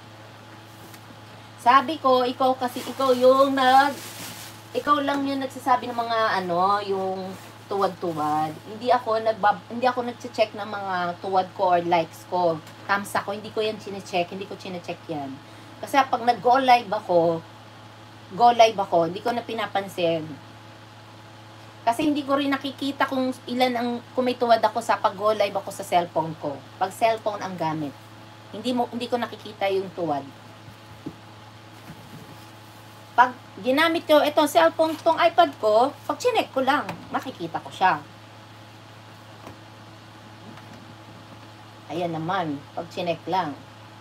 Sabi ko, ikaw kasi, ikaw yung nag, ikaw lang yung nagsasabi ng mga ano, yung tuwad-tuwad. Hindi ako nagbab, hindi ako nagche-check ng mga tuwad ko or likes ko. Thumbs ako, hindi ko yan chine-check, hindi ko chine-check yan. Kasi pag nag-go live ako, go live ako, hindi ko na pinapansin. Kasi hindi ko rin nakikita kung ilan ang, kung may tuwad ako sa pag-go live ako sa cellphone ko. Pag cellphone ang gamit. Hindi mo, hindi ko nakikita yung tuwad. Pag ginamit ko itong cellphone, itong iPad ko, pag chinek ko lang, makikita ko siya. Ayan naman, pag chinek lang.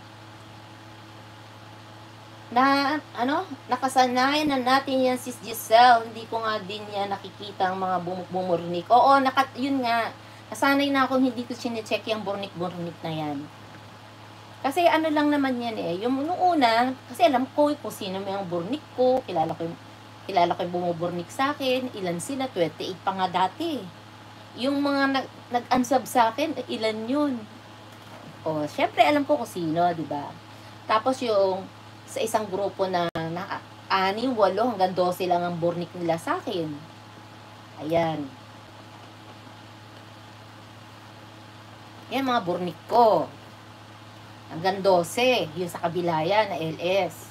Na, ano, nakasanayan na natin yan, sis Giselle. Hindi ko nga din yan nakikita ang mga bumurnik. Oo, naka, yun nga. Nasanay na ako, hindi ko chinecheck yung burnik-burnik na yan. Kasi ano lang naman yan eh. Yung nung una, kasi alam ko kung sino may ang burnik ko. Kilala ko yung, kilala ko yung bumuburnik sa akin. Ilan sila? twenty-eight pa nga dati. Yung mga nag, nag-unsub sa akin, ilan yun? O, syempre alam ko kung sino, di ba? Tapos yung sa isang grupo na, na anim, walo, hanggang dose lang ang burnik nila sa akin. Ayan. Yan mga burnik ko. Hanggang dose. Yung sa kabila yan, na L S.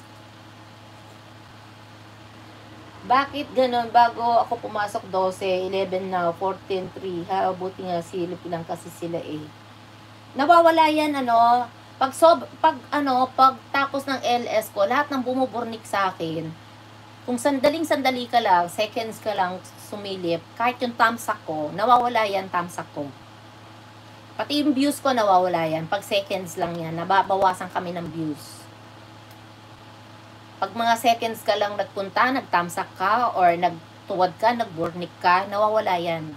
Bakit ganun? Bago ako pumasok dose, eleven na, fourteen, three. Ha, buti nga silip lang kasi sila eh. Nawawala yan, ano, pag sob, pag ano, pag tapos ng L S ko, lahat ng bumuburnik sa akin, kung sandaling-sandali ka lang, seconds ka lang sumilip, kahit yung thumbsuck ko, nawawala yan thumbsuck ko. Pati yung views ko nawawala yan. Pag seconds lang yan, nababawasan kami ng views. Pag mga seconds ka lang nagpunta, nag-thumbsuck ka, or nagtuwad ka, nagburnik ka, nawawala yan.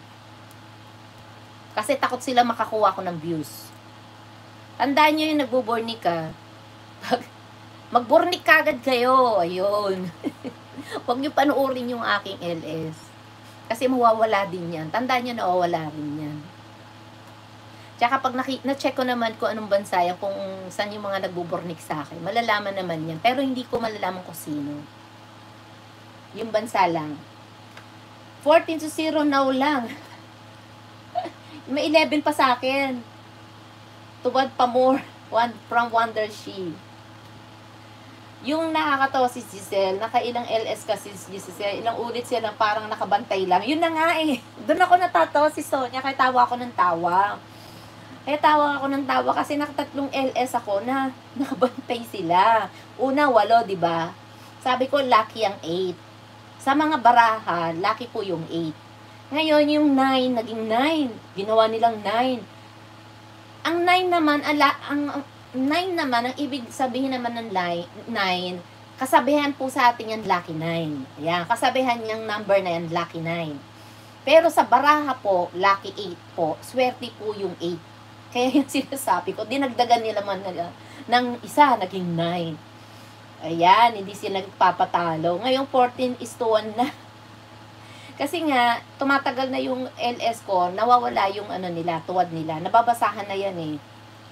Kasi takot sila makakuha ko ng views. Tandaan nyo yung nagbuburnik ka. Magburnik kagad kayo. Ayun. Huwag nyo panuorin yung aking L S. Kasi mawawala din yan. Tandaan nyo, nawawala rin yan. Tsaka pag na-check ko naman kung anong bansa yan, kung saan yung mga nagbuburnik sa akin, malalaman naman yan. Pero hindi ko malalaman kung sino. Yung bansa lang. fourteen to zero now lang. May eleven pa sa akin. Tuwad pa more. One, from Wonder She. Yung nakakatawa si Giselle, nakailang L S kasi si Giselle, ilang ulit siya na parang nakabantay lang. Yun na nga eh. Doon ako natatawa si Sonia, kaya tawa ako ng tawa. Kaya tawa ako ng tawa kasi nakatatlong L S ako na nakabantay sila. Una, walo, di ba? Sabi ko, lucky ang eight. Sa mga baraha, lucky po yung eight. Ngayon, yung nine, naging nine. Ginawa nilang nine. Ang nine naman, ala, ang nine naman, ang ibig sabihin naman ng nine, kasabihan po sa atin yan, lucky nine. Ayan, kasabihan niyang number na yan, lucky nine. Pero sa baraha po, lucky eight po, swerte po yung eight. Kaya yung sinasabi ko, dinagdagan nila man nila ng isa, naging nine. Ayan, hindi sila nagpapatalo. Ngayon, fourteen is to one na. Kasi nga, tumatagal na yung L S ko, nawawala yung ano nila, tuwad nila. Nababasahan na yan eh.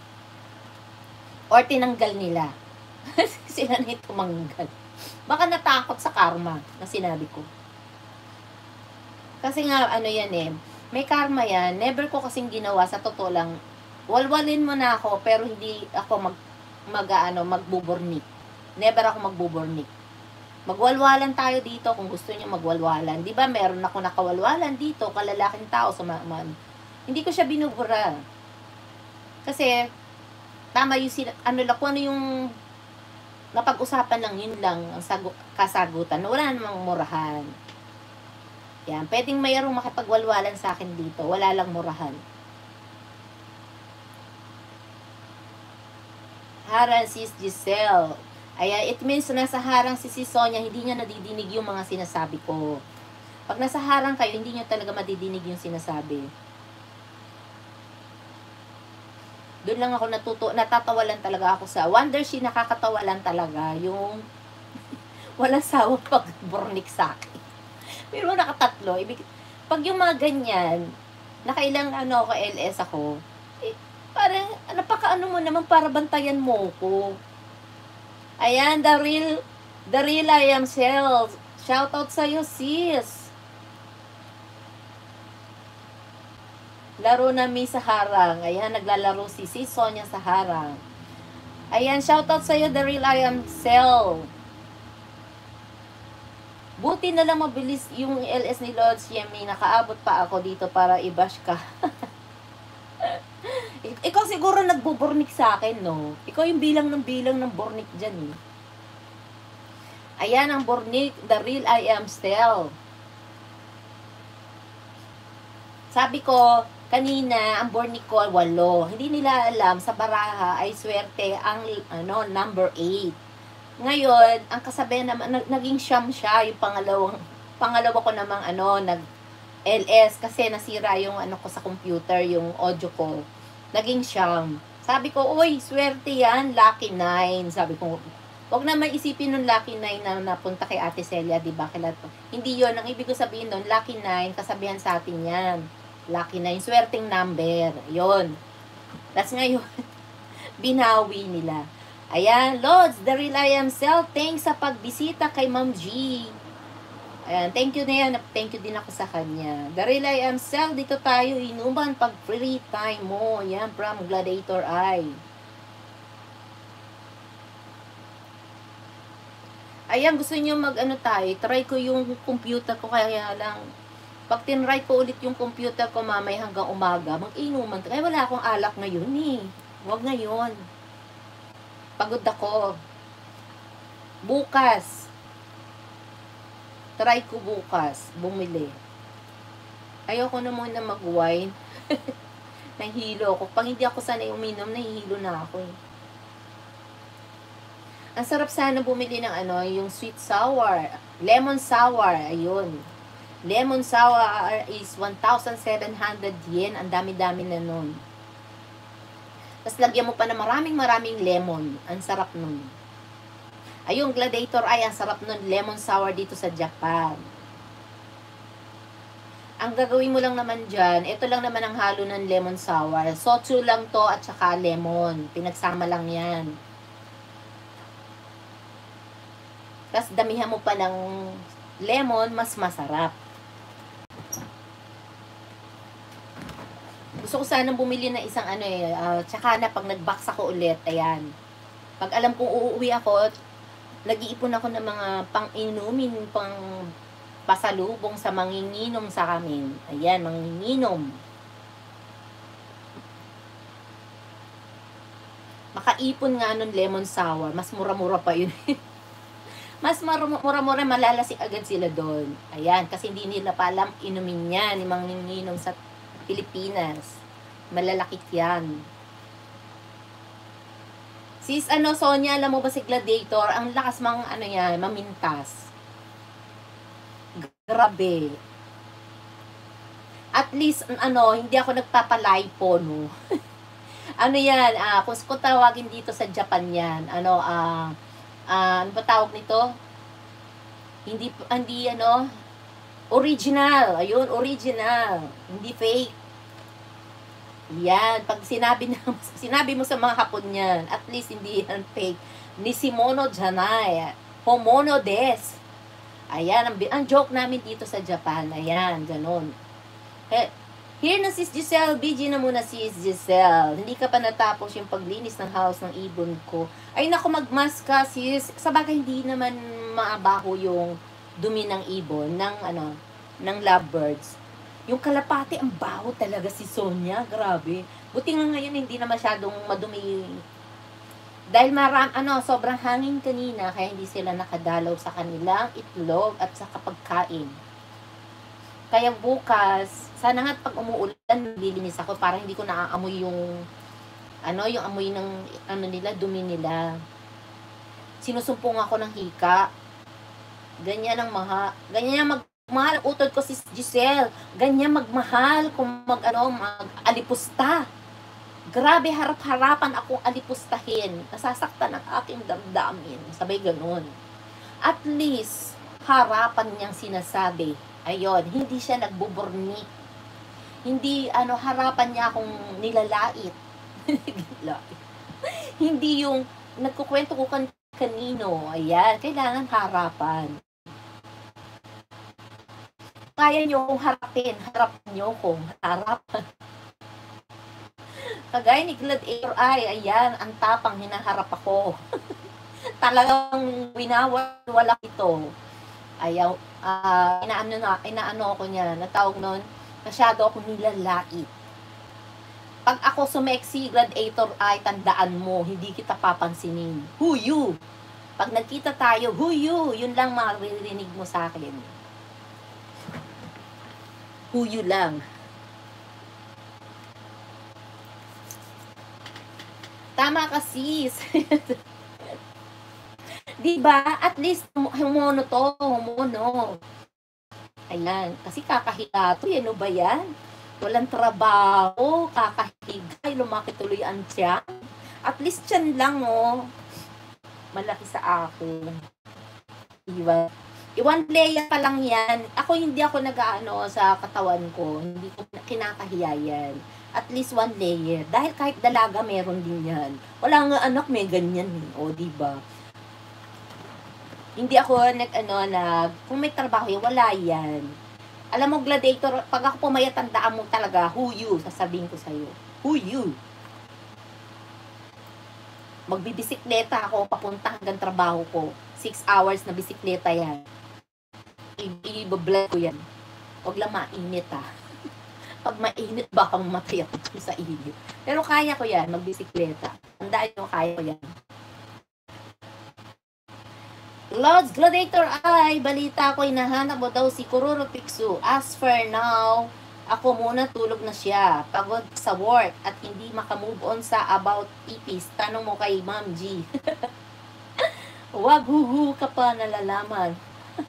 Or tinanggal nila. Sila na tumanggal. Baka natakot sa karma na sinabi ko. Kasi nga, ano yan eh, may karma yan. Never ko kasing ginawa, sa totoo lang, walwalin mo na ako, pero hindi ako mag, mag ano, magbuburnik. Never ako magbuburnik. Magwalwalan tayo dito kung gusto niyo magwalwalan. Di ba meron ako nakawalwalan dito, kalalaking tao sa man. Hindi ko siya binubura. Kasi, tama yung, ano lang, kung ano yung napag-usapan lang, yun lang, ang sagu, kasagutan. Wala namang murahan. Yan, pwedeng mayroong makipagwalwalan sa akin dito. Wala lang murahan. Haran, sis Giselle. Ayan, it means na nasa harang si si Sonia, hindi niya nadidinig yung mga sinasabi ko. Pag nasa harang kayo, hindi niyo talaga madidinig yung sinasabi. Doon lang ako natuto, natatawalan talaga ako sa Wondershee, nakakatawalan talaga yung walang sawang pagburnik sa akin. Pero nakatatlo, ibig, pag yung mga ganyan, nakailang ano ako, L S ako, eh, parang, napaka-ano mo naman para bantayan mo ko. Ayan, the real, the real I am Shell. Shout out sa'yo, sis. Laro namin sa harang. Ayan, naglalaro si si Sonia sa harang. Ayan, shout out sa'yo, the real I am Shell. Buti na lang mabilis yung L S ni Lods Yemi. Nakaabot pa ako dito para i-bash ka. Ikaw siguro nagbuburnik sa akin, no? Ikaw yung bilang ng bilang ng burnik dyan, eh. Ayan ang burnik, the real I am still. Sabi ko, kanina, ang burnik ko ay walo. Hindi nila alam, sa baraha ay swerte ang ano, number eight. Ngayon, ang kasabihan naman, naging siyam siya, yung pangalawang, pangalawa ko namang ano, nag L S, kasi nasira yung ano ko sa computer, yung audio ko. Naging siyam. Sabi ko, uy, swerte yan, lucky nine. Sabi ko, huwag na maisipin nung lucky nine na napunta kay Ate Celia, di ba? Hindi yon, ang ibig ko sabihin nun, lucky nine, kasabihan sa atin yan. Lucky nine, swerteng number. Yun. That's ngayon, binawi nila. Ayan, Lods, the real I am self, thanks sa pagbisita kay Ma'am G. Ayan, thank you na yan. Thank you din ako sa kanya. The real I am self, dito tayo inuman pag free time mo. Yan, from Gladiator Eye. Ayan, gusto niyo mag-ano tayo, try ko yung computer ko, kaya lang, pag tinry ko ulit yung computer ko mamay hanggang umaga, mag-inuman. Kaya wala akong alak ngayon eh. Huwag ngayon. Pagod ako. Bukas. Try ko bukas. Bumili. Ayoko na muna mag-wine. Nahihilo ako. Pag hindi ako sanay uminom, nahihilo na ako eh. Ang sarap sana bumili ng ano, yung sweet sour. Lemon sour. Ayun. Lemon sour is one thousand seven hundred yen. Ang dami-dami na nun. Tapos lagyan mo pa na maraming maraming lemon. Ang sarap nun. Ayun, Gladiator ay ang sarap nun. Lemon sour dito sa Japan. Ang gagawin mo lang naman dyan, ito lang naman ang halo ng lemon sour. Soju lang to at saka lemon. Pinagsama lang yan. Tapos damihan mo pa ng lemon, mas masarap. Gusto ko sanang bumili ng isang ano eh, uh, tsaka na pag nag-box ako ulit, ayan. Pag alam kong uuwi ako, nag-iipon ako ng mga pang-inumin, pang pasalubong sa manginginom sa amin. Ayan, manginginom. Makaipon nga nun lemon sour, mas mura-mura pa yun. Mas mura-mura, malalasing agad sila doon. Ayan, kasi hindi nila pa alam inumin yan, yung manginginom sa Pilipinas. Malalakit yan. Sis, ano, Sonia, alam mo ba si Gladiator? Ang lakas mang, ano yan, mamintas. Grabe. At least, ano, hindi ako nagpapalipo, no? Ano yan, ah, kung ko tawagin dito sa Japan yan, ano, ah, ah, ano ba tawag nito? Hindi, hindi, ano, original. Ayun, original. Hindi fake. Yan, pag sinabi na, sinabi mo sa mga Hapon yan, at least hindi yan fake. Nishimono janai, homono des. Ayan, ang, ang joke namin dito sa Japan. Ayan, ganun. Eh, here na sis Giselle, B G na muna sis Giselle. Hindi ka pa natapos yung paglinis ng house ng ibon ko. Ay naku, magmask ka sis. Sa bagay, hindi naman maabaho yung dumi ng ibon, ng ano, ng lovebirds. Yung kalapati, ang baho talaga si Sonia. Grabe. Buti nga ngayon, hindi na masyadong madumi. Dahil maram, ano, sobrang hangin kanina, kaya hindi sila nakadalaw sa kanilang itlog at sa kapagkain. Kaya bukas, sana nga pag umuulan, lilinis ako para hindi ko naaamoy yung, ano, yung amoy ng, ano nila, dumi nila. sinusumpong ako ng hika. Ganyan ang maha, ganyan ang magmahal. Utod ko si Giselle, ganyan magmahal kung mag, ano, mag-alipusta. Grabe, harap-harapan akong alipustahin. Nasasaktan ang aking damdamin. Sabay ganun. At least, harapan niyang sinasabi. Ayun, hindi siya nagbuburni. Hindi, ano, harapan niya akong nilalait. Hindi yung nagkukwento ko kan kanino. Ayan, kailangan harapan. Kaya niyo kong harapin. Harapin niyo kong harapan. Kagaya ni Gladiator ay, ayan, ang tapang hinaharap ako. Talagang winawala ito. Ayaw, uh, inaano na, inaano ako niya, natawag nun, masyado ako nilalait. Pag ako sumeksi, Gladiator ay, tandaan mo, hindi kita papansinin. Who you? Pag nagkita tayo, who you? Yun lang maririnig mo sa akin. Who you lang. Tama ka, sis. Diba? At least, humuno to, humuno. Ayan. Kasi kakahiga to, ano ba yan? Walang trabaho, kakahigay, lumaki tuloy ang tiyan. At least tiyan lang, oh. Malaki sa akin. Diba? Iwan playa pa lang yan. Ako, hindi ako nag-ano sa katawan ko. Hindi ko kinakahiya yan. At least one layer. Dahil kahit dalaga, meron din yan. Wala nga anak, may ganyan. O, diba? Hindi ako nag, ano, nag, kung may trabaho yan, wala yan. Alam mo, Gladiator, pag ako pumayat, tandaan mo talaga, who you, sasabihin ko sa'yo. Who you? Magbibisikleta ako, papunta hanggang trabaho ko. Six hours na bisikleta yan. I-blend ko yan. Huwag lang mainit, ha. Pag mainit, baka mamatay ako sa init. Pero kaya ko yan, magbisikleta. Tandaan nyo, kaya ko yan. Lords Gladiator ay, balita ko, hinahanap mo daw si Kuroro Pixu. As for now, ako muna tulog na siya. Pagod sa work at hindi makamove on sa about ipis. Tanong mo kay Ma'am G. Wag huhu ka pa nalalaman.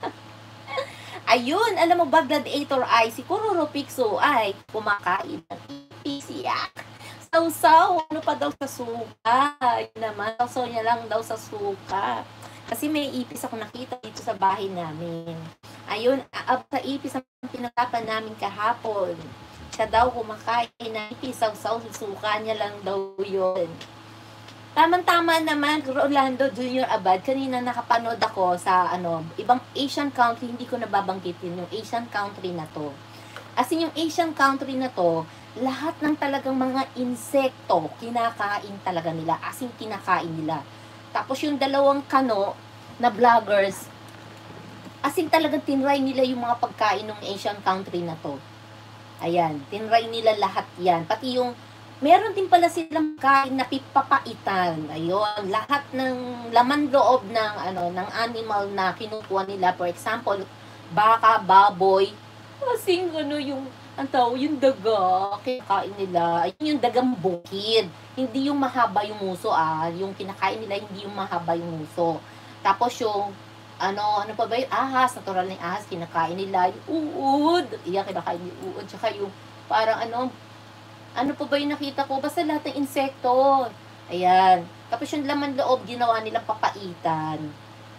Ayun, alam mo ba, Gladiator ay, si Kuroro Pixu ay kumakain ng ipis. Yak! Sausaw, ano pa daw sa suka? Yun naman, sausaw niya lang daw sa suka. Kasi may ipis ako nakita dito sa bahay namin. Ayun, ab sa ipis ang pinagapan namin kahapon. Siya daw kumakain ng ipis, sausaw sa suka niya lang daw yun. Tamang-tama naman, Rolando Junior Abad, kanina nakapanood ako sa ano, ibang Asian country, hindi ko nababanggitin yung Asian country na to. As in, yung Asian country na to, lahat ng talagang mga insekto, kinakain talaga nila, as in kinakain nila. Tapos yung dalawang kano na vloggers, as in talagang tinry nila yung mga pagkain ng Asian country na to. Ayan, tinry nila lahat yan. Pati yung meron din pala silang kain na pipapaitan. Ayun, lahat ng laman loob ng ano ng animal na kinukuha nila, for example, baka, baboy, kasing ano yung ang tawag, yung daga, kinakain nila. Ayun yung dagang bukid. Hindi yung mahaba yung muso, ah. Yung kinakain nila, hindi yung mahaba yung muso. Tapos yung ano, ano pa ba yung ahas, natural na yung ahas, kinakain nila, yung uod. Iyan, kinakain yung uod. Tsaka yung parang ano, ano pa ba yung nakita ko? Basta lahat ng insekto. Ayan. Tapos yung laman loob, ginawa nilang papaitan.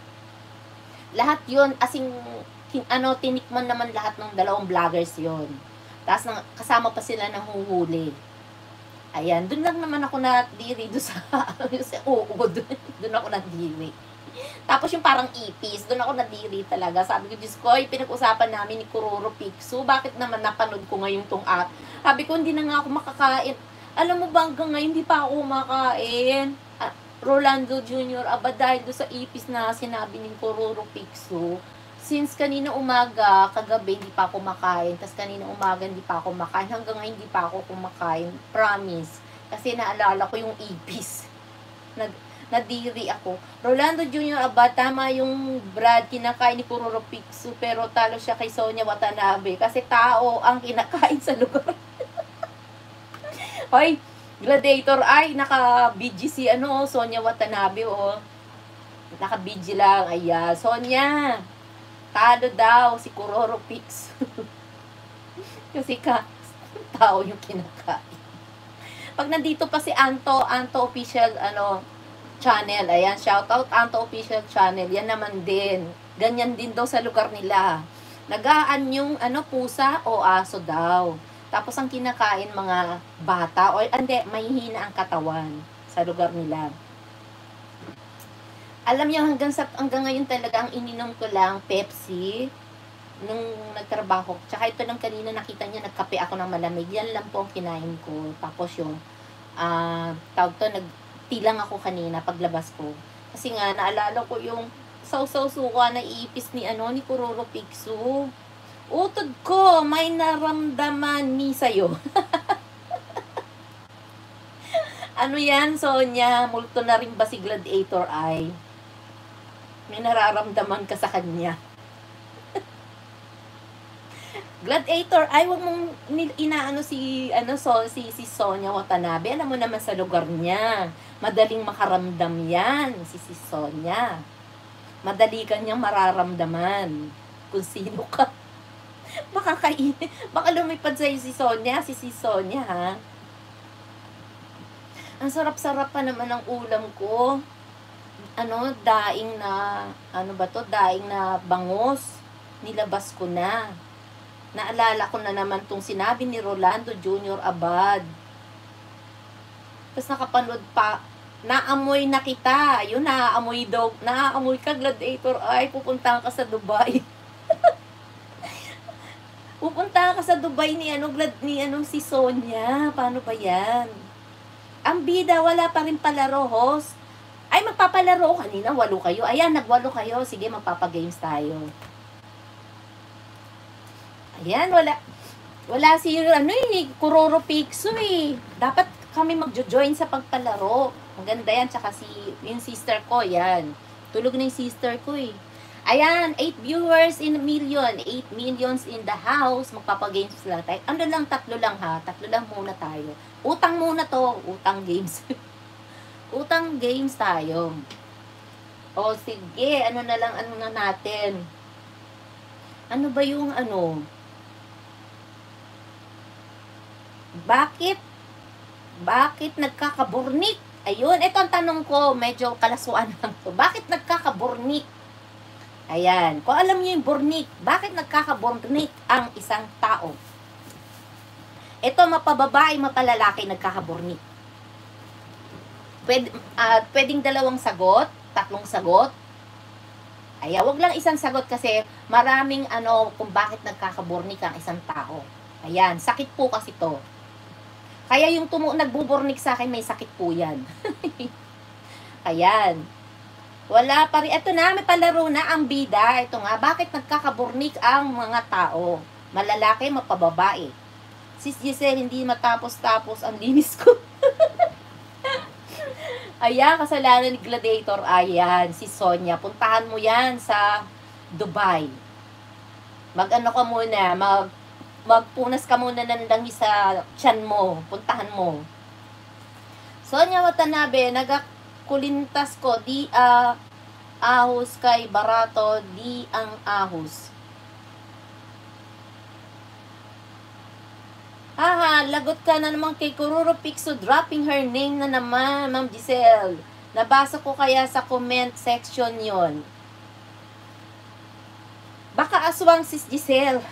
Lahat yun, asing, ano, tinikman naman lahat ng dalawang vloggers yun. Tapos kasama pa sila ng huhuli. Ayan, dun lang naman ako nadiri doon sa, sa oo, dun, dun ako nadiri. Tapos yung parang ipis, dun ako nadiri talaga. Sabi ko, Diyos ko, pinag-usapan namin ni Kuroro Pixu, bakit naman napanood ko ngayon tong app? Sabi ko, hindi na nga ako makakain. Alam mo ba, hanggang ngayon, hindi pa ako makain. Ah, Rolando Junior Abad, dahil doon sa ipis na sinabi ni Kuroro Pixu, since kanina umaga, kagabi, hindi pa ako makain. Tapos kanina umaga, hindi pa ako makain. Hanggang ngayon, hindi pa ako kumakain. Promise. Kasi naalala ko yung ipis. Nag, nadiri ako. Rolando Junior Abad, tama yung Brad, kinakain ni Kuroro Pixu, pero talo siya kay Sonia Watanabe. Kasi tao ang kinakain sa lugar. Hoy, Gladiator ay, naka-B G C, ano, Sonia Watanabe, oh. Naka-video lang. Ayan. Sonia, talo daw si Kuroro Pix. Kasi ka, tao yung kinakain. Pag nandito pa si Anto, Anto Official, ano, channel. Ayan, shoutout Anto Official Channel. Yan naman din. Ganyan din daw sa lugar nila. Nagaan yung, ano, pusa o aso daw. Tapos ang kinakain mga bata. O, hindi, may hina ang katawan sa lugar nila. Alam niyo, hanggang, sa, hanggang ngayon talaga ang ininom ko lang Pepsi nung nagtrabaho. Tsaka ito lang kanina nakita niya, nagkape ako ng malamig. Yan lang po ang kinain ko. Tapos yung, uh, tawag to, nagtilang ako kanina paglabas ko. Kasi nga, naalala ko yung sausaw suka na iipis ni, ano, ni Kuroro Pixu. Utod ko, may naramdaman ni sa'yo. Ano yan, Sonia? Multo na rin ba si Gladiator Eye? May nararamdaman ka sa kanya. Gladiator Eye, wag mong inaano si, ano, so, si, si Sonia Watanabe. Alam mo naman sa lugar niya. Madaling makaramdam yan, si si Sonia. Madali kanyang mararamdaman kung sino ka. Baka kain, baka lumipad sa'yo si Sonia, si si Sonia, ha? Ang sarap-sarap pa naman ng ulam ko. Ano, daing na, ano ba to, daing na bangus. Nilabas ko na. Naalala ko na naman tong sinabi ni Rolando Junior Abad. Tapos nakapanood pa, naamoy na kita. Yun, naaamoy daw, naaamoy ka, Gladiator. Ay, pupunta ka sa Dubai. Pupunta ka sa Dubai ni, ano, glad, ni ano, si Sonia. Paano ba yan? Ang bida, wala pa rin palaro, host. Ay, magpapalaro kanina, walo kayo. Ayan, nagwalo kayo. Sige, magpapagames tayo. Ayan, wala. Wala si, ano yun, Kuroro Pixu eh. Dapat kami magjo-join sa pagpalaro. Ang ganda yan, tsaka si, yung sister ko, yan. Tulog na yung sister ko eh. Ayan, eight viewers in a million. eight millions in the house. Magpapagames lang tayo. Ano lang, tatlo lang ha. Tatlo lang muna tayo. Utang muna to. Utang games. Utang games tayo. O sige, ano na lang, ano na natin. Ano ba yung ano? Bakit? Bakit nagkakaburnik? Ayun, ito ang tanong ko. Medyo kalasuan lang to. Bakit nagkakaburnik? Ayan. Kung alam niyo yung burnik, bakit nagkakaburnik ang isang tao? Ito, mapababae, mapalalaki, nagkakaburnik. Pwede, uh, pwedeng dalawang sagot, tatlong sagot. Ayan, wag lang isang sagot kasi maraming ano kung bakit nagkakaburnik ang isang tao. Ayan, sakit po kasi to. Kaya yung tumu nagbuburnik sa akin, may sakit po yan. Ayan. Wala pa rin. Ito na, may palaro na ang bida. Ito nga, bakit nagkakaburnik ang mga tao? Malalaki, mapababae. Sis Giselle, hindi matapos-tapos ang linis ko. Ayan, kasalanan ni Gladiator. Ayan, si Sonia. Puntahan mo yan sa Dubai. Mag-ano ka muna, mag, magpunas ka muna ng langis sa tiyan mo. Puntahan mo. Sonia Watanabe, nagakulintas ko, di uh, ahos kay barato, di ang ahos. Haha, lagot ka na naman kay Kuroro Pixu, dropping her name na naman, Ma'am Giselle. Nabasa ko kaya sa comment section yon. Baka aswang sis Giselle.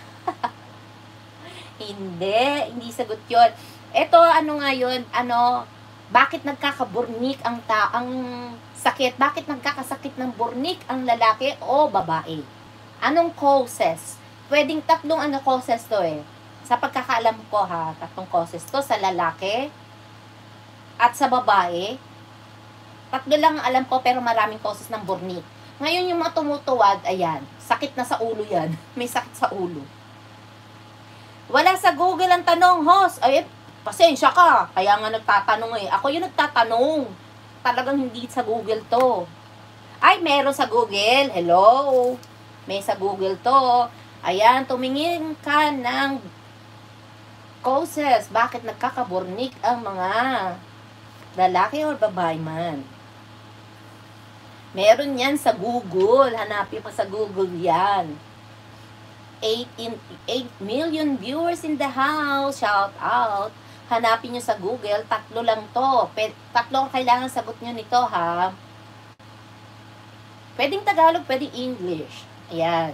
Hindi, hindi sagot yon. Ito, ano nga yun, ano, bakit nagkakaburnik ang ta ang sakit? Bakit nagkakasakit ng burnik ang lalaki o babae? Anong causes? Pwedeng tatlong ano causes to eh. Sa pagkakaalam ko ha, tatlong causes to sa lalaki at sa babae. Tatlo lang ang alam ko pero maraming causes ng burnik. Ngayon yung mga tumutuwad, ayan, sakit na sa ulo yan. May sakit sa ulo. Wala sa Google ang tanong, host. Ay, pasensya ka. Kaya nga nagtatanong eh. Ako yung nagtatanong. Talagang hindi sa Google to. Ay, meron sa Google. Hello. May sa Google to. Ayan, tumingin ka ng causes, bakit nagkakaburnik ang mga lalaki o babae man. Meron yan sa Google. Hanapin mo sa Google yan. eight, in, eight million viewers in the house. Shout out. Hanapin nyo sa Google. Tatlo lang to. Pe, tatlo ang kailangan sagot nyo nito, ha? Pwedeng Tagalog, pwedeng English. Ayan.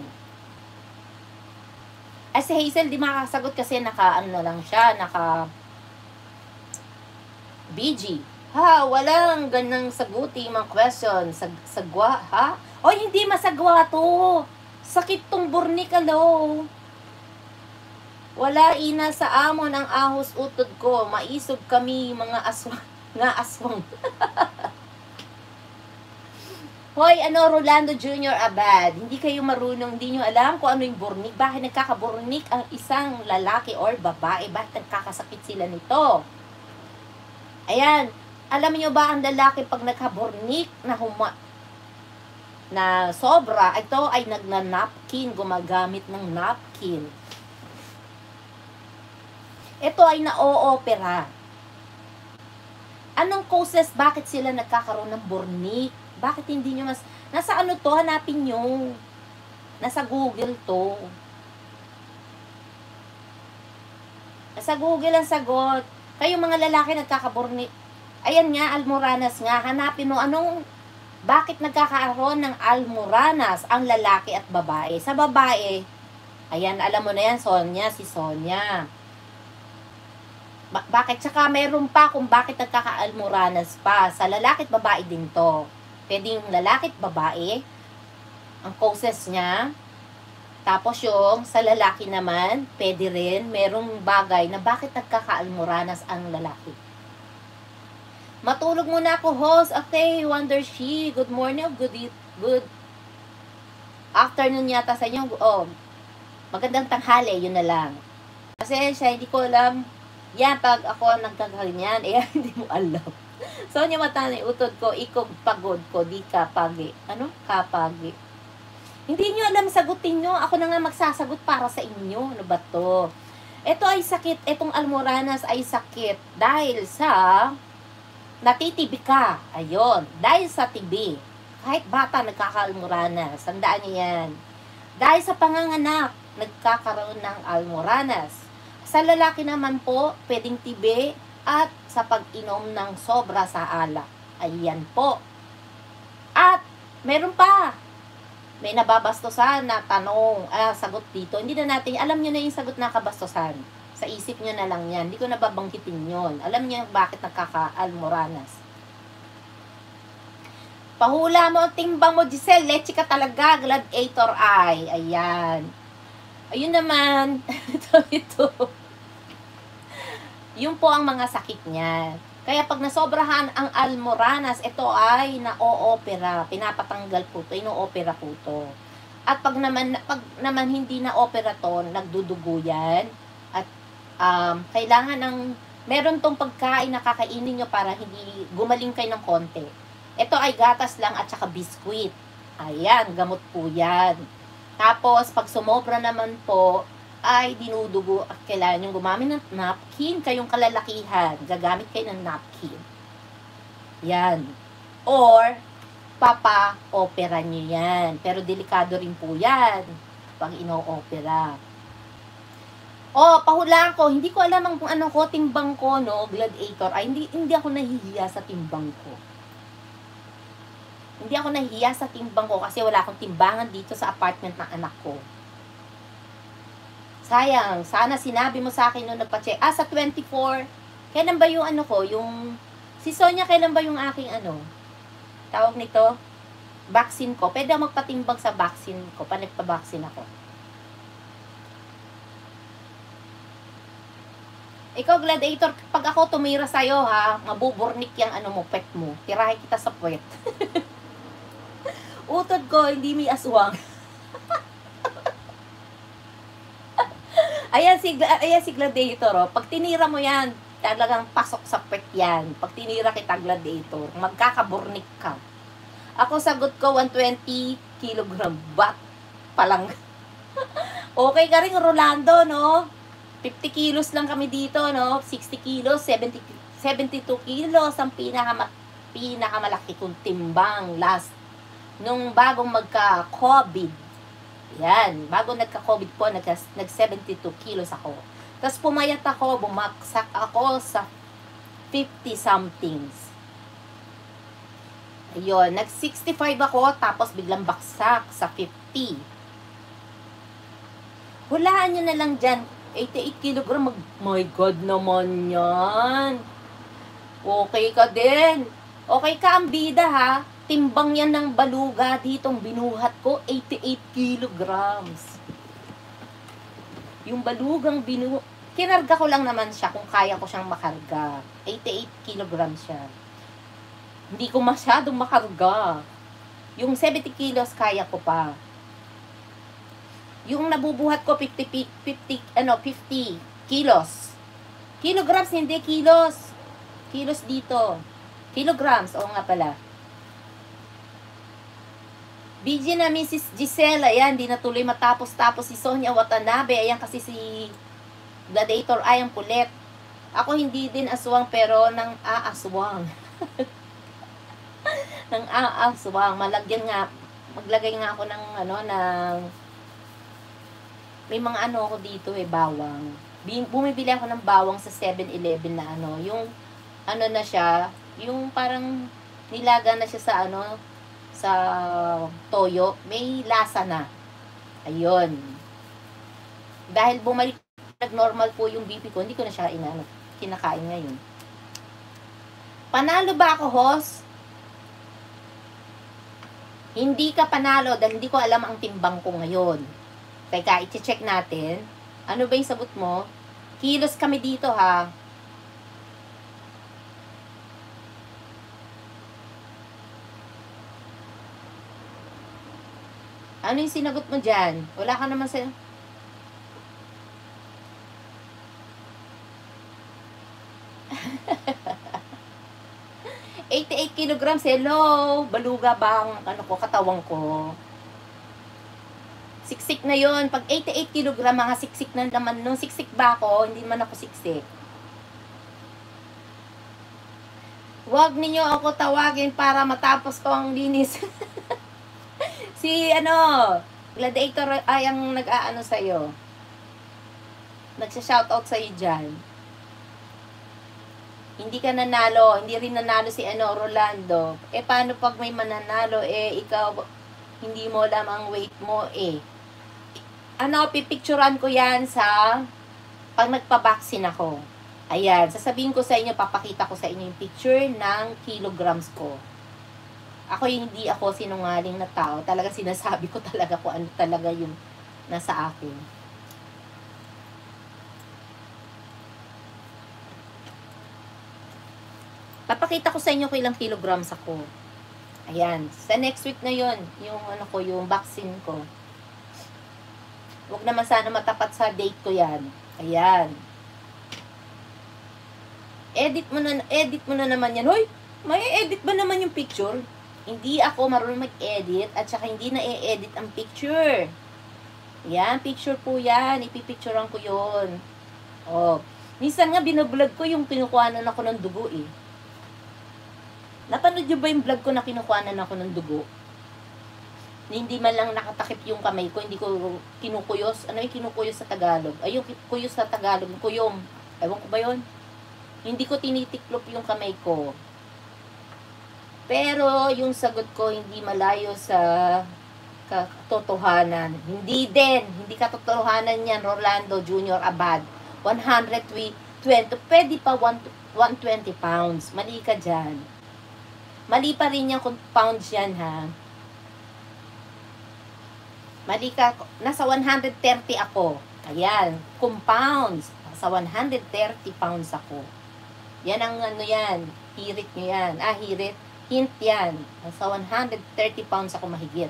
Ay, si Hazel, di makakasagot kasi naka, ano lang siya, naka B G. Ha, walang ganang saguti mga question. Sag, sagwa, ha? O, hindi masagwa to. Sakit tong burnik, alo. Wala ina sa amon ang ahos utod ko. Maisog kami mga aswang. Nga aswang. Hoy, ano, Rolando Junior Abad, hindi kayo marunong, hindi nyo alam kung ano yung burnik. Bakit nagkakaburnik ang isang lalaki or babae? Bakit nagkakasakit sila nito? Ayan, alam niyo ba ang lalaki pag nagkaburnik na huma na sobra, ito ay nagna-napkin, gumagamit ng napkin. Ito ay na-o-opera. Anong causes, bakit sila nagkakaroon ng burnik? Bakit hindi nyo mas... Nasa ano to, hanapin nyo. Nasa Google to. Nasa Google ang sagot. Kayong mga lalaki nagkakaburnik. Ayan nga, almoranas nga. Hanapin mo anong... Bakit nagkakaroon ng almoranas ang lalaki at babae? Sa babae, ayan, alam mo na yan, Sonia, si Sonia. Ba- bakit? Tsaka meron pa kung bakit nagkaka-almoranas pa. Sa lalaki at babae din to. Pwede yung lalaki at babae, ang causes niya. Tapos yung sa lalaki naman, pwede rin, merong bagay na bakit nagkaka-almoranas ang lalaki. Matulog muna ako, host. Okay, Wonder She. Good morning, good good afternoon yata sa inyo. Oh, magandang tanghali, yun na lang. Kasi siya, hindi ko alam. Yan, pag ako nagkaganyan, eh, hindi mo alam. So, niya matanay, utod ko, ikog pagod ko, di ka pagi. Ano? Kapagi. Hindi nyo alam, sagutin nyo. Ako na nga magsasagot para sa inyo. Ano ba to? Ito ay sakit, itong almoranas ay sakit dahil sa natitibi ka. Ayun. Dahil sa tibi. Kahit bata, nagkaka-almoranas. Tandaan niyo yan. Dahil sa panganganak, nagkakaroon ng almoranas. Sa lalaki naman po, pwedeng tibi at sa pag-inom ng sobra sa alak. Ayan po. At, meron pa. May nababastosan na tanong, ah, sagot dito. Hindi na natin, alam nyo na yung sagot na kabastosan. Sa isip nyo na lang yan. Hindi ko nababanggitin yon. Alam nyo bakit nagkaka-almoranas. Pahula mo ang timbang mo, Giselle. Leche ka talaga. Gladiator eye. Ayan. Ayun naman. ito, ito. Yun po ang mga sakit niya. Kaya pag nasobrahan ang almoranas, ito ay na-o-opera. Pinapatanggal po ito. Ino-opera po ito. At pag naman, pag naman hindi na-opera to, nagdudugo yan. At um, kailangan ng, meron tong pagkain na kakainin nyo para hindi gumaling kayo ng konti. Ito ay gatas lang at saka biskuit. Ayan, gamot po yan. Tapos, pag sumobra naman po, ay dinudugo at kailangan yung gumamit ng napkin, kayong kalalakihan. Gagamit kayo ng napkin. Yan. Or, papa-opera nyo yan. Pero delikado rin po yan pag ino-opera. O, pahulaan ko, hindi ko alam ang kung ano ko, timbang ko, no, Gladiator. Ay, hindi, hindi ako nahihiya sa timbang ko. Hindi ako nahihiya sa timbang ko kasi wala akong timbangan dito sa apartment ng anak ko. Sayang, sana sinabi mo sa akin nung nagpa-check. Ah, sa twenty-four, kailan ba yung ano ko, yung, si Sonia, kailan ba yung aking ano, tawag nito, vaccine ko. Pwede ako magpatimbang sa vaccine ko, pa nagpa-vaccine ako. Ikaw, Gladiator, pag ako tumira sa'yo, ha, mabuburnik yung ano mo, pet mo. Tirahin kita sa puwet. Utod ko, hindi may aswang. Ayan si, ayan si Gladiator, oh. Pag tinira mo yan, talagang pasok sa pet yan. Pag tinira kita, Gladiator, magkakaburnik ka. Ako sagot ko, one hundred twenty kilogram. Bat pa lang. Okay ka rin, Rolando, no? fifty kilos lang kami dito, no? sixty kilos, seventy, seventy-two kilos ang pinaka, pinakamalaki kong timbang last nung bagong magka-COVID. Yan, bago nagka-COVID po, nag seventy-two kilos ako. Tapos pumayat ako, bumaksak ako sa fifty somethings. Ayun, nag sixty-five ako, tapos biglang baksak sa fifty. Hulaan nyo na lang dyan, eighty-eight kilogram, mag, my God naman yan. Okay ka din. Okay ka ang bida ha. Timbang yan ng baluga ditong binuhat ko, eighty-eight kilograms. Yung balugang binu... Kinarga ko lang naman siya kung kaya ko siyang makarga. eighty-eight kilograms siya. Hindi ko masyadong makarga. Yung seventy kilos, kaya ko pa. Yung nabubuhat ko, fifty, fifty, ano, fifty kilos. Kilograms, hindi kilos. Kilos dito. Kilograms, oo nga pala. B G na Missus Giselle, ayan, di natuloy matapos-tapos si Sonia Watanabe. Ayan kasi si Gladiator ay ang pulet. Ako hindi din aswang, pero nang aaswang. Nang aaswang. Malagyan nga, maglagay nga ako ng, ano, ng, may mga ano ako dito eh, bawang. Bumibili ako ng bawang sa seven eleven na ano, yung, ano na siya, yung parang, nilaga na siya sa ano, sa toyo, may lasa na. Ayun. Dahil bumalik, nag-normal po yung B P ko, hindi ko na siya inano, kinakain ngayon. Panalo ba ako, host? Hindi ka panalo dahil hindi ko alam ang timbang ko ngayon. Teka, i-check natin. Ano ba yung sagot mo? Kilos kami dito, ha? Ano yung sinagot mo dyan? Wala ka naman sa... eighty-eight kilograms, hello! Baluga bang, ano ko, katawang ko. Siksik na yon. Pag eighty-eight kilogram, mga siksik na naman nun. Siksik ba ako? Hindi man ako siksik. Huwag ninyo ako tawagin para matapos ko ang linis. Si, ano, Gladiator ay ang nag-aano sa'yo. Nagsha-shoutout sa'yo dyan. Hindi ka nanalo. Hindi rin nanalo si, ano, Rolando. Eh, paano pag may mananalo? Eh, ikaw, hindi mo alam ang weight mo, eh. Ano, pipicturan ko yan sa pag nagpa-vaccine ako. Ayan, sasabihin ko sa inyo, papakita ko sa inyo yung picture ng kilograms ko. Ako hindi ako sinungaling na tao. Talaga sinasabi ko talaga kung ano talaga yung nasa akin. Papakita ko sa inyo kung ilang kilograms ako. Ayan, sa next week na yon, yung ano ko, yung vaccine ko. Huwag naman sana matapat sa date ko yan. Ayan. Edit mo na, edit mo na naman yan. Hoy, may edit ba naman yung picture? Hindi ako marunong mag-edit at saka hindi na i-edit ang picture. Yan, picture po yan. Ipipicturean ko yun. Oh. Minsan nga binablog ko yung kinukuhanan ako ng dugo eh. Napanood nyo ba yung vlog ko na kinukuhanan ako ng dugo? Hindi man lang nakatakip yung kamay ko, hindi ko kinukuyos. Ano yung kinukuyos sa Tagalog? Ay, yung kuyos sa Tagalog, kuyom. Ewan ko ba yun? Hindi ko tinitiklop yung kamay ko. Pero, yung sagot ko, hindi malayo sa katotohanan. Hindi din. Hindi katotohanan yan, Rolando Junior Abad. one hundred twenty. Pwede pa one hundred twenty pounds. Mali ka dyan. Mali pa rin yung kung pounds yan, ha? Mali ka, nasa one hundred thirty ako. Ayan, kung pounds, nasa one hundred thirty pounds ako. Yan ang ano yan, hirit nyo yan. Ah, hirit, hint yan. Nasa one hundred thirty pounds ako mahigit.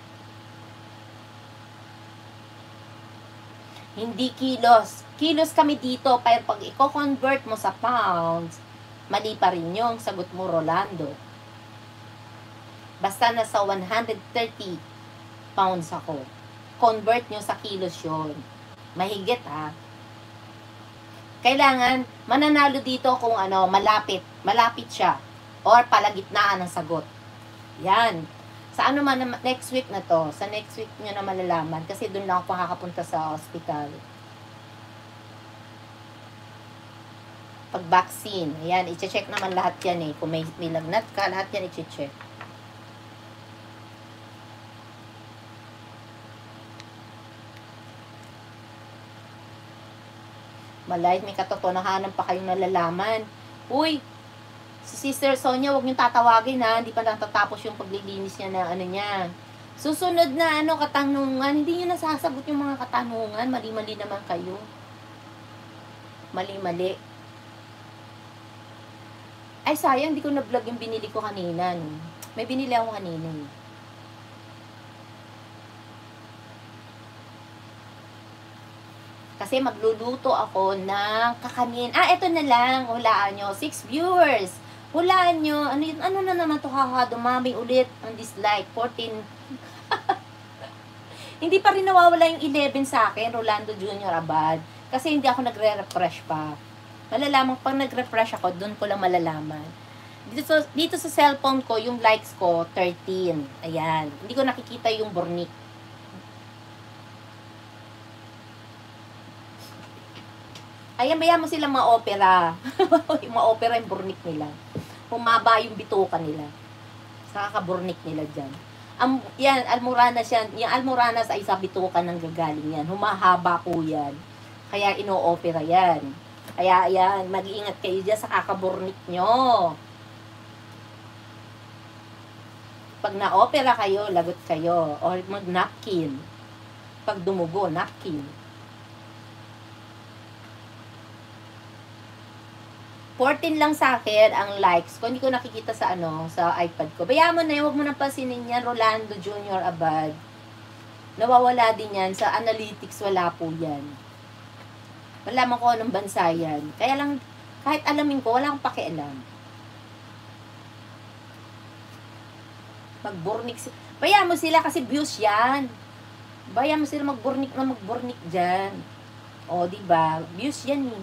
Hindi kilos. Kilos kami dito, pero pag i-convert mo sa pounds, mali pa rin yung sagot mo, Rolando. Basta nasa one hundred thirty pounds ako. Convert nyo sa kilos yun. Mahigit ha. Kailangan mananalo dito kung ano, malapit. Malapit siya. Or palagitnaan ng sagot. Yan. Sa ano man, next week na to. Sa next week nyo na malalaman. Kasi doon lang ako makakapunta sa hospital. Pag-vaccine. Ayan, i-check naman lahat yan eh. Kung may, may lagnat ka, lahat yan i-check. Malay, may katotohanan pa kayong nalalaman. Uy, si Sister Sonia, huwag niyong tatawagin ha. Hindi pa natatapos yung paglilinis niya na ano niya. Susunod na ano, katanungan. Hindi niyo nasasagot yung mga katanungan. Mali-mali naman kayo. Mali-mali. Ay, sayang, hindi ko na-vlog yung binili ko kanina. No? May binili ako kanina. No? Kasi magluluto ako ng kakanin. Ah, eto na lang. Hulaan nyo. Six viewers. Hulaan nyo. Ano, yun, ano na naman to haha? Dumami ulit ang dislike. fourteen. Hindi pa rin nawawala yung eleven sa akin. Rolando Junior Abad. Kasi hindi ako nagre-refresh pa. Malalaman pag nag-refresh ako, dun ko lang malalaman. Dito sa, dito sa cellphone ko, yung likes ko, thirteen. Ayan. Hindi ko nakikita yung burnik. Ayan, bayan mo sila mga opera. Yung mga opera yung burnik nila. Humaba yung bituka nila. Sa kakaburnik nila dyan. Am, yan, almoranas yan. Yung almoranas ay sa bituka ng gagaling yan. Humahaba po yan. Kaya ino-opera yan. Kaya yan, mag-iingat kayo dyan sa kakaburnik nyo. Pag na-opera kayo, lagot kayo. Or mag-napkin. Pag dumugo, napkin. fourteen lang sa akin ang likes ko. Hindi ko nakikita sa ano, sa iPad ko. Bayaan mo na yun, huwag mo nang pansinin yan, Rolando Junior Abad. Nawawala din yan. Sa analytics, wala po yan. Malaman ko anong bansa yan. Kaya lang, kahit alamin ko, wala akong pakialam. Magburnik sila. Bayaan mo sila kasi views yan. Bayaan mo sila magburnik na magburnik dyan. O, diba? Views yan eh.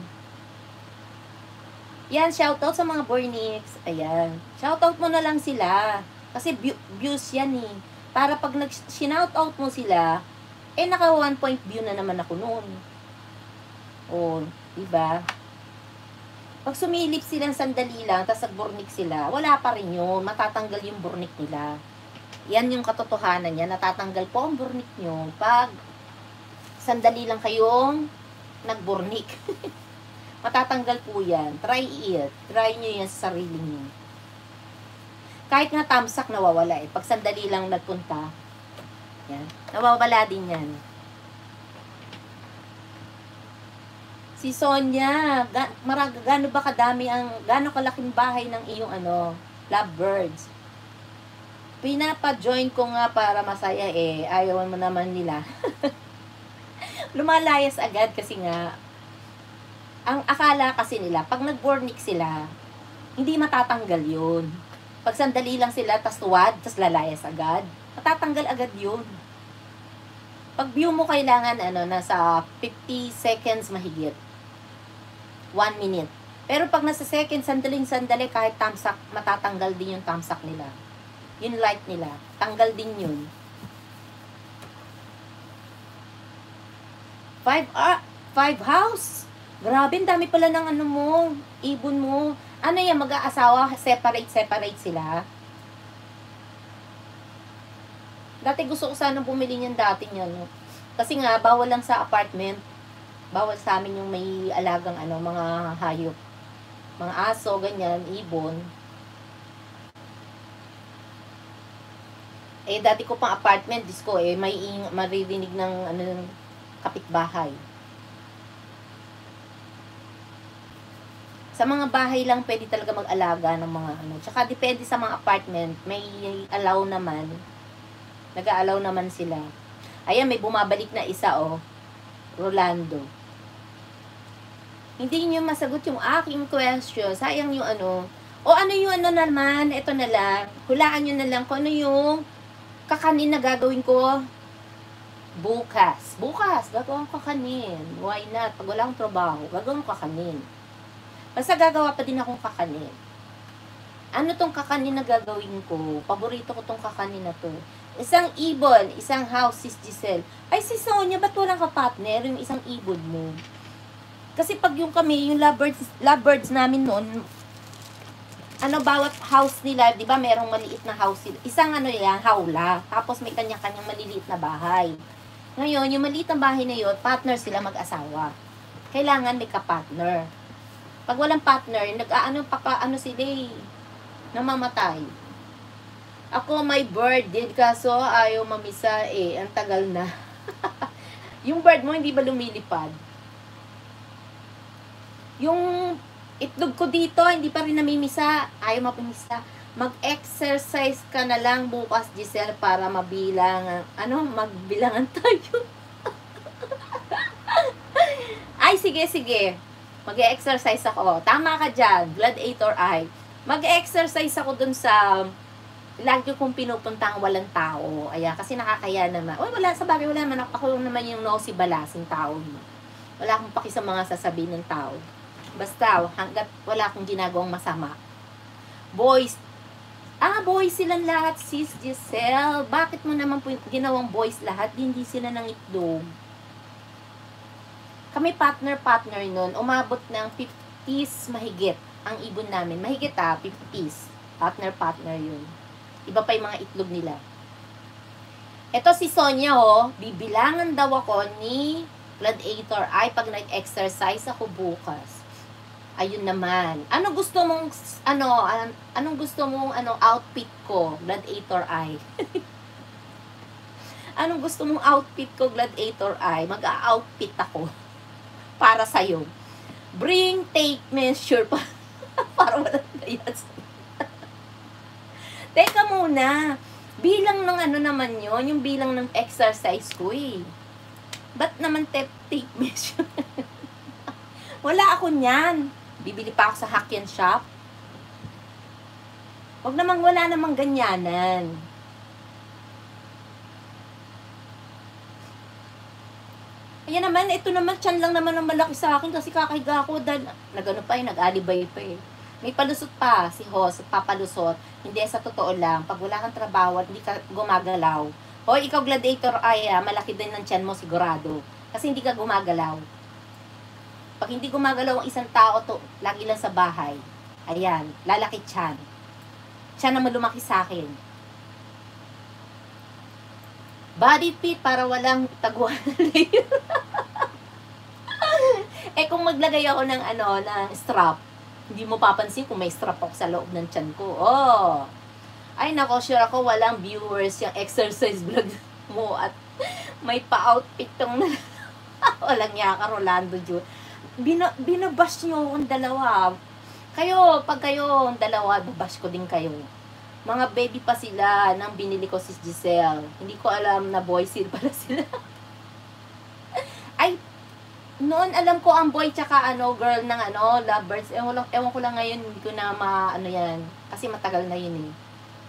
Yan, shoutout sa mga Bornix. Ayan. Shoutout mo na lang sila. Kasi views yan eh. Para pag nag-shoutout mo sila, eh naka one point view na naman ako noon. O, diba? Pag sumilip silang sandali lang, tapos nag-burnik sila, wala pa rin yun. Matatanggal yung burnik nila. Yan yung katotohanan niya. Natatanggal po ang burnik nyo pag sandali lang kayong nag-burnik. Matatanggal po yan. Try it. Try nyo yan sa sarili nyo. Kahit nga tamsak, nawawala eh. Pag sandali lang nagpunta, yan. Nawawala din yan. Si Sonia, ga, marag, gaano ba kadami ang, gaano kalaking bahay ng iyong ano, lovebirds? Pinapa-join ko nga para masaya eh. Ayaw mo naman nila. Lumalayas agad kasi nga, ang akala kasi nila, pag nag-burnik sila, hindi matatanggal yun. Pag sandali lang sila, tas tuwad, tas lalayas agad, matatanggal agad yun. Pag view mo kailangan, ano, nasa fifty seconds mahigit. one minute. Pero pag nasa second, sandaling sandali, kahit tamsak, matatanggal din yung tamsak nila. Yung like nila, tanggal din yun. Five, ah, five house. Grabe, dami pala ng ano mo, ibon mo. Ano yan, mag-aasawa, separate, separate sila. Dati gusto ko sana bumili niyan dati niyan. No? Kasi nga, bawal lang sa apartment. Bawal sa amin yung may alagang ano, mga hayop. Mga aso, ganyan, ibon. Eh, dati ko pang apartment, disco eh, may maririnig ng ano, kapitbahay. Sa mga bahay lang pwede talaga mag-alaga ng mga ano. Tsaka depende sa mga apartment, may allow naman. Nag-a-allow naman sila. Ayan, may bumabalik na isa oh. Rolando. Hindi niyo masagot yung aking question. Sayang yung ano. O ano yung ano naman, ito na lang. Hulaan nyo na lang kung ano yung kakanin na gagawin ko bukas. Bukas, gagawin ko kakanin. Why not? Pag wala akong trabaho, gagawin ko kakanin. Basta gagawa pa din akong kakanin. Ano tong kakanin na gagawin ko? Paborito ko tong kakanin na to. Isang ibon, isang house, sis Giselle. Ay, si Sonia, ba't walang ka-partner? Yung isang ibon mo. Kasi pag yung kami, yung lovebirds, lovebirds namin noon, ano, bawat house nila, di ba, merong maliit na house sila. Isang ano yan, hawla. Tapos may kanya-kanyang maliliit na bahay. Ngayon, yung maliit na bahay na yun, partner sila mag-asawa. Kailangan may ka-partner. Pag walang partner, nag-aano, papa, ano sila eh, namamatay. Ako, may bird din, kaso ayaw mamisa eh, ang tagal na. Yung bird mo, hindi ba lumilipad? Yung itlog ko dito, hindi pa rin namimisa. Ayaw mapimisa. Mag-exercise ka na lang bukas, Giselle, para mabilang, ano, magbilangan tayo. Ay, sige, sige. Mag-exercise ako. Tama ka dyan, Gladiator Eye. Mag-exercise ako dun sa, lagi kong pinupuntang walang tao. Ayan, kasi nakakaya naman. Uy, wala, sa bagay, wala naman. Ako naman yung nosy balasing tao. Wala akong paki sa mga sasabihin ng tao. Basta, hanggat wala akong ginagawang masama. Boys, ah, boys silang lahat, sis Giselle. Bakit mo naman po ginawang boys lahat? Hindi sila ng itlog. Kami partner-partner nun, umabot ng fifties mahigit ang ibon namin. Mahigit ah, fifties. Partner-partner yun. Iba pa yung mga itlog nila. Ito si Sonia, oh, bibilangan daw ako ni Gladiator ay pag nag-exercise ako bukas. Ayun naman. Ano gusto mong, ano, an anong gusto mong, ano, outfit ko, Gladiator ay? Anong gusto mong outfit ko, Gladiator ay? Mag-a-outfit ako. Para sa'yo. Bring, take measure pa. Para walang gayas. Teka muna, bilang ng ano naman yon, yung bilang ng exercise ko eh. Ba't naman tape, tape measure? Wala ako niyan. Bibili pa ako sa Hackyan Shop. Huwag namang wala namang ganyanan. Ayan naman, ito naman, tiyan lang naman ang malaki sa akin kasi kakahiga ako dahil nagano pa eh, nag-alibay pa eh. May palusot pa si host, papalusot. Hindi, sa totoo lang, pag wala kang trabaho at hindi ka gumagalaw, hoy, ikaw Gladiator ay, ah, malaki din ng tiyan mo sigurado. Kasi hindi ka gumagalaw. Pag hindi gumagalaw ang isang tao, to, lagi lang sa bahay. Ayan, lalaki tiyan. Tiyan naman lumaki sa akin. Body fit para walang taguan. Eh kung maglagay ako ng ano, ng strap, hindi mo papansin kung may strap ako sa loob ng tiyan ko. Oh. Ay nako, sure ako walang viewers yung exercise vlog mo at may pa-outfit tong walang yaka Rolando Ju. Bina, binabash nyo akong dalawa. Kayo, pag kayo dalawa, babash ko din kayo. Mga baby pa sila nang binili ko si Giselle. Hindi ko alam na boy seal pala sila. Ay, noon alam ko ang boy tsaka ano, girl ng ano, lovebirds. Ewan, lang, ewan ko lang ngayon, hindi ko na ma, ano yan. Kasi matagal na yun eh.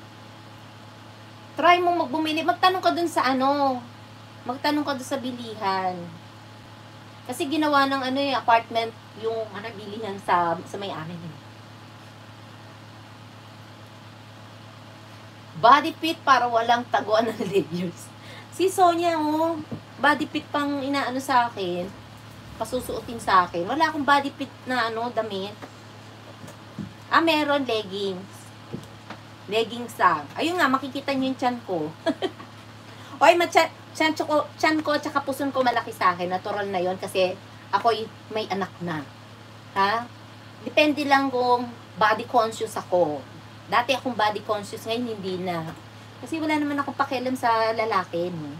Try mo magbumili. Magtanong ka dun sa ano. Magtanong ka dun sa bilihan. Kasi ginawa ng ano eh, apartment, yung ano, bilihan sa, sa may-ari eh. Body fit para walang taguan ng layers. Si Sonia, oh, body fit pang inaano sa akin. Pasusuotin sa akin. Wala akong body fit na ano, damit. Ah, meron leggings. Leggings lang. Ayun nga, makikita niyo yung tiyan ko. Oy, ma-tiyan ko, tiyan ko, tsaka puson ko malaki sa akin. Natural na yon kasi ako may anak na. Ha? Depende lang kung body conscious ako. Dati akong body conscious, ngayon hindi na. Kasi wala naman akong pakialam sa lalaki, no?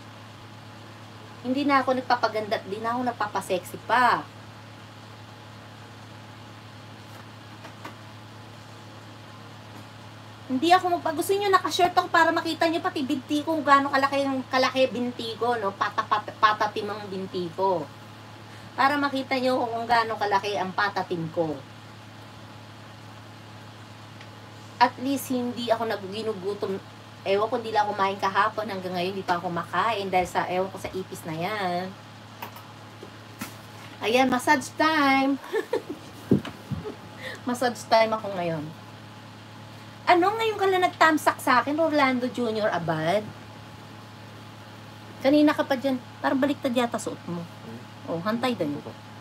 Hindi na ako nagpapaganda, hindi na ako nagpapasexy pa. Hindi ako magpag... Gusto nyo, nakashort ako para makita nyo pati binti ko, kung gaano kalaki yung kalaki binti ko, no? Pata-pata, patatim ang binti ko. Para makita nyo kung gaano kalaki ang patatim ko. At least, hindi ako naginugutom. Ewan ko, hindi lang ako kumain kahapon. Hanggang ngayon, hindi pa ako makain. Dahil sa, ewan ko sa ipis na yan. Ayan, massage time. Massage time ako ngayon. Ano, ngayon ka lang nagtamsak sa akin, Rolando Junior Abad? Kanina ka pa dyan, parang baliktad yata suot mo. Oh, hantay din.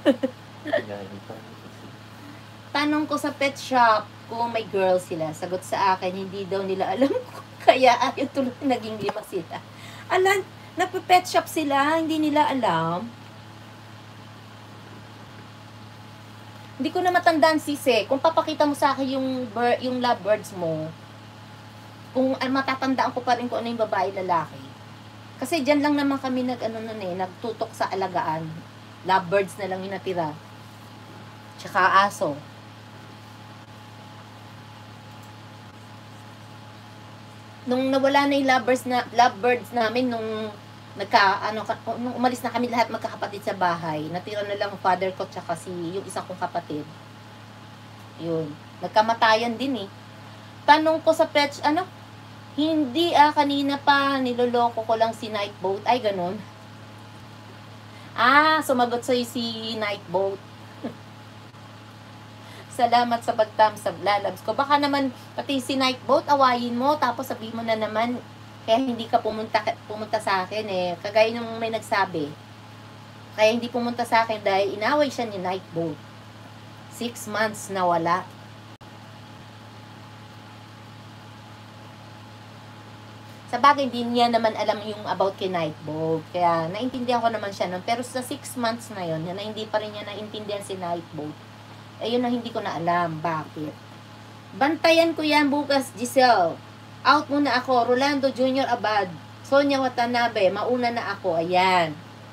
Tanong ko sa pet shop kung may girl sila. Sagot sa akin, hindi daw nila alam ko. Kaya ayun tuloy naging lima sila. Alam, nagpe-pet shop sila, hindi nila alam. Hindi ko na matandaan, sise. Kung papakita mo sa akin yung, bird, yung lovebirds mo, kung uh, matatandaan ko pa rin kung ano yung babae, lalaki. Kasi dyan lang naman kami nag, ano nun eh, nagtutok sa alagaan. Lovebirds na lang yung natira. Tsaka aso. Nung nawala na yung lovebirds, na, lovebirds namin, nung nagka, ano, nung umalis na kami lahat magkakapatid sa bahay, natira na lang father ko tsaka si yung isa kong kapatid. Yun. Nagkamatayan din eh. Tanong ko sa pet, ano? Hindi ah, kanina pa, niloloko ko lang si Nightboat. Ay, ganun. Ah, sumagot sa'yo si Nightboat. Salamat sa pagtam sa lalabs ko. Baka naman, pati si Nightboat, awayin mo, tapos sabihin mo na naman, kaya hindi ka pumunta, pumunta sa akin eh. Kagaya nung may nagsabi. Kaya hindi pumunta sa akin dahil inaway siya ni Nightboat. Six months na wala. Sa bagay, hindi niya naman alam yung about kay Nightboat. Kaya naintindihan ko naman siya nun. Pero sa six months na yun, na hindi pa rin niya naintindihan si Nightboat. Ayun na hindi ko na alam. Bakit? Bantayan ko yan bukas, Giselle. Out muna ako. Rolando Junior Abad. Sonia Watanabe. Mauna na ako. Ayan.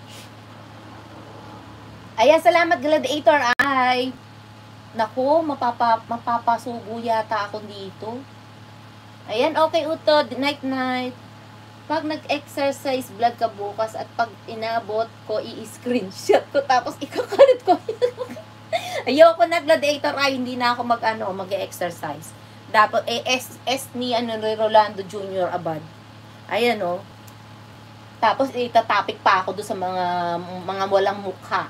Ayan, salamat Gladiator. Ay. Naku, mapapa, mapapasubo yata ako dito. Ayan, okay, Utod. Night, night. Pag nag-exercise vlog ka bukas at pag inabot ko, i-screenshot ko. Tapos ikakalit ko. Ayoko na, Gladiator. Ay, hindi na ako mag-ano, mag-exercise. Dapat, eh, S, S ni, ano, Rolando Junior Abad. Ayan, o. Oh. Tapos, itatapik pa ako doon sa mga, mga walang mukha.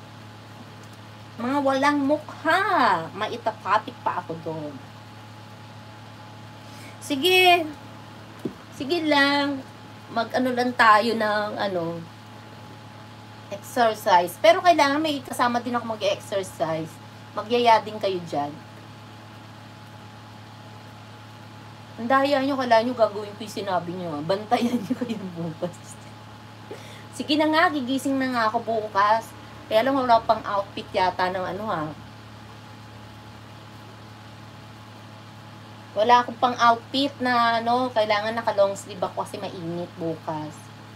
Mga walang mukha. Maitatapik pa ako doon. Sige. Sige lang. Mag-ano lang tayo ng, ano, exercise. Pero kailangan may kasama din ako mag-exercise. Magyaya din kayo dyan. Ang daya nyo, kailangan nyo gagawin ko yung sinabi nyo. Bantayan nyo kayo bukas. Sige na nga, gigising na nga ako bukas. Kaya lang wala pang outfit yata ng ano ha. Wala akong pang outfit na ano, kailangan naka long sleeve ako kasi mainit bukas.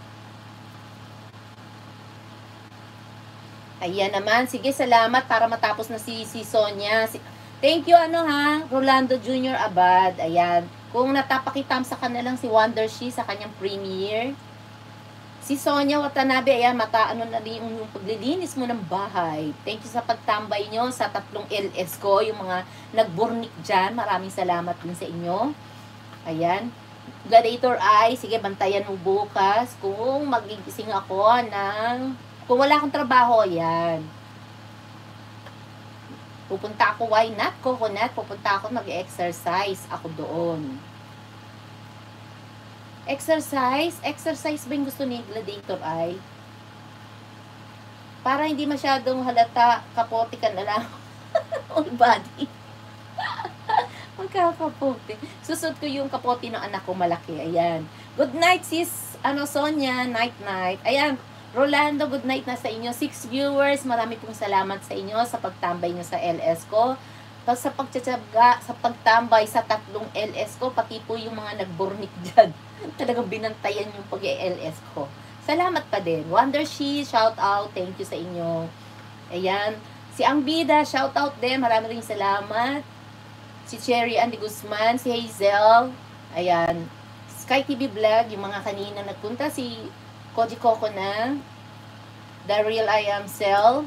Ayan naman, sige salamat para matapos na si, si Sonia. Si, thank you ano ha, Rolando Junior Abad. Ayan, kung natapakitam sa kanilang si Wonder She sa kanyang premiere. Si Sonia Watanabe, ayan, mata, ano na rin yung, yung paglilinis mo ng bahay. Thank you sa pagtambay nyo sa tatlong L S ko, yung mga nagburnik dyan. Maraming salamat din sa inyo. Ayan. Gladiator Eye, sige, bantayan mo bukas kung magigising ako ng, kung wala akong trabaho, ayan. Pupunta ako, why not, coconut, pupunta ako mag-exercise ako doon. Exercise? Exercise ba yung gusto ni Gladiator ay? Para hindi masyadong halata, kapote ka na lang. All body. Magkakapote. Susod ko yung kapote ng anak ko malaki. Ayan. Good night sis, ano Sonia, night night. Ayan. Rolando, good night na sa inyo. Six viewers, marami pong salamat sa inyo sa pagtambay nyo sa L S ko. Tapos sa pagtsatsaga, sa pagtambay sa tatlong L S ko, pati po yung mga nagburnik dyan. Talagang binantayan yung pag-L S ko. Salamat pa din. Wonder She, shout out. Thank you sa inyo. Ayan. Si Angbida, shout out din. Marami rin salamat. Si Cherry Andy Guzman, si Hazel. Ayan. Sky T V Vlog, yung mga kanina nagpunta. Si Koji Coco na. The Real I Am Cell.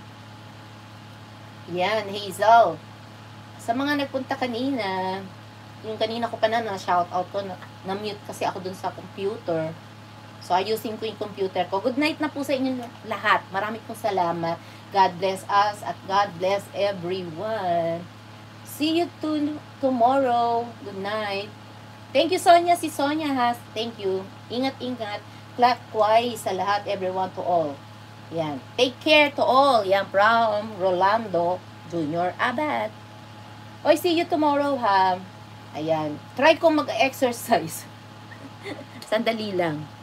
Ayan, Hazel. Sa mga nagpunta kanina, yung kanina ko pa na na-shout out ko, na-mute kasi ako dun sa computer. So, ayusin ko yung computer ko. Good night na po sa inyo lahat. Marami pong salamat. God bless us at God bless everyone. See you to tomorrow. Good night. Thank you, Sonia. Si Sonia has. Thank you. Ingat-ingat. Clockwise sa lahat, everyone, to all. Yan. Take care to all. Yan, from Rolando Junior Abad. Oy, see you tomorrow, ha. Ayan. Try kong mag-exercise. Sandali lang.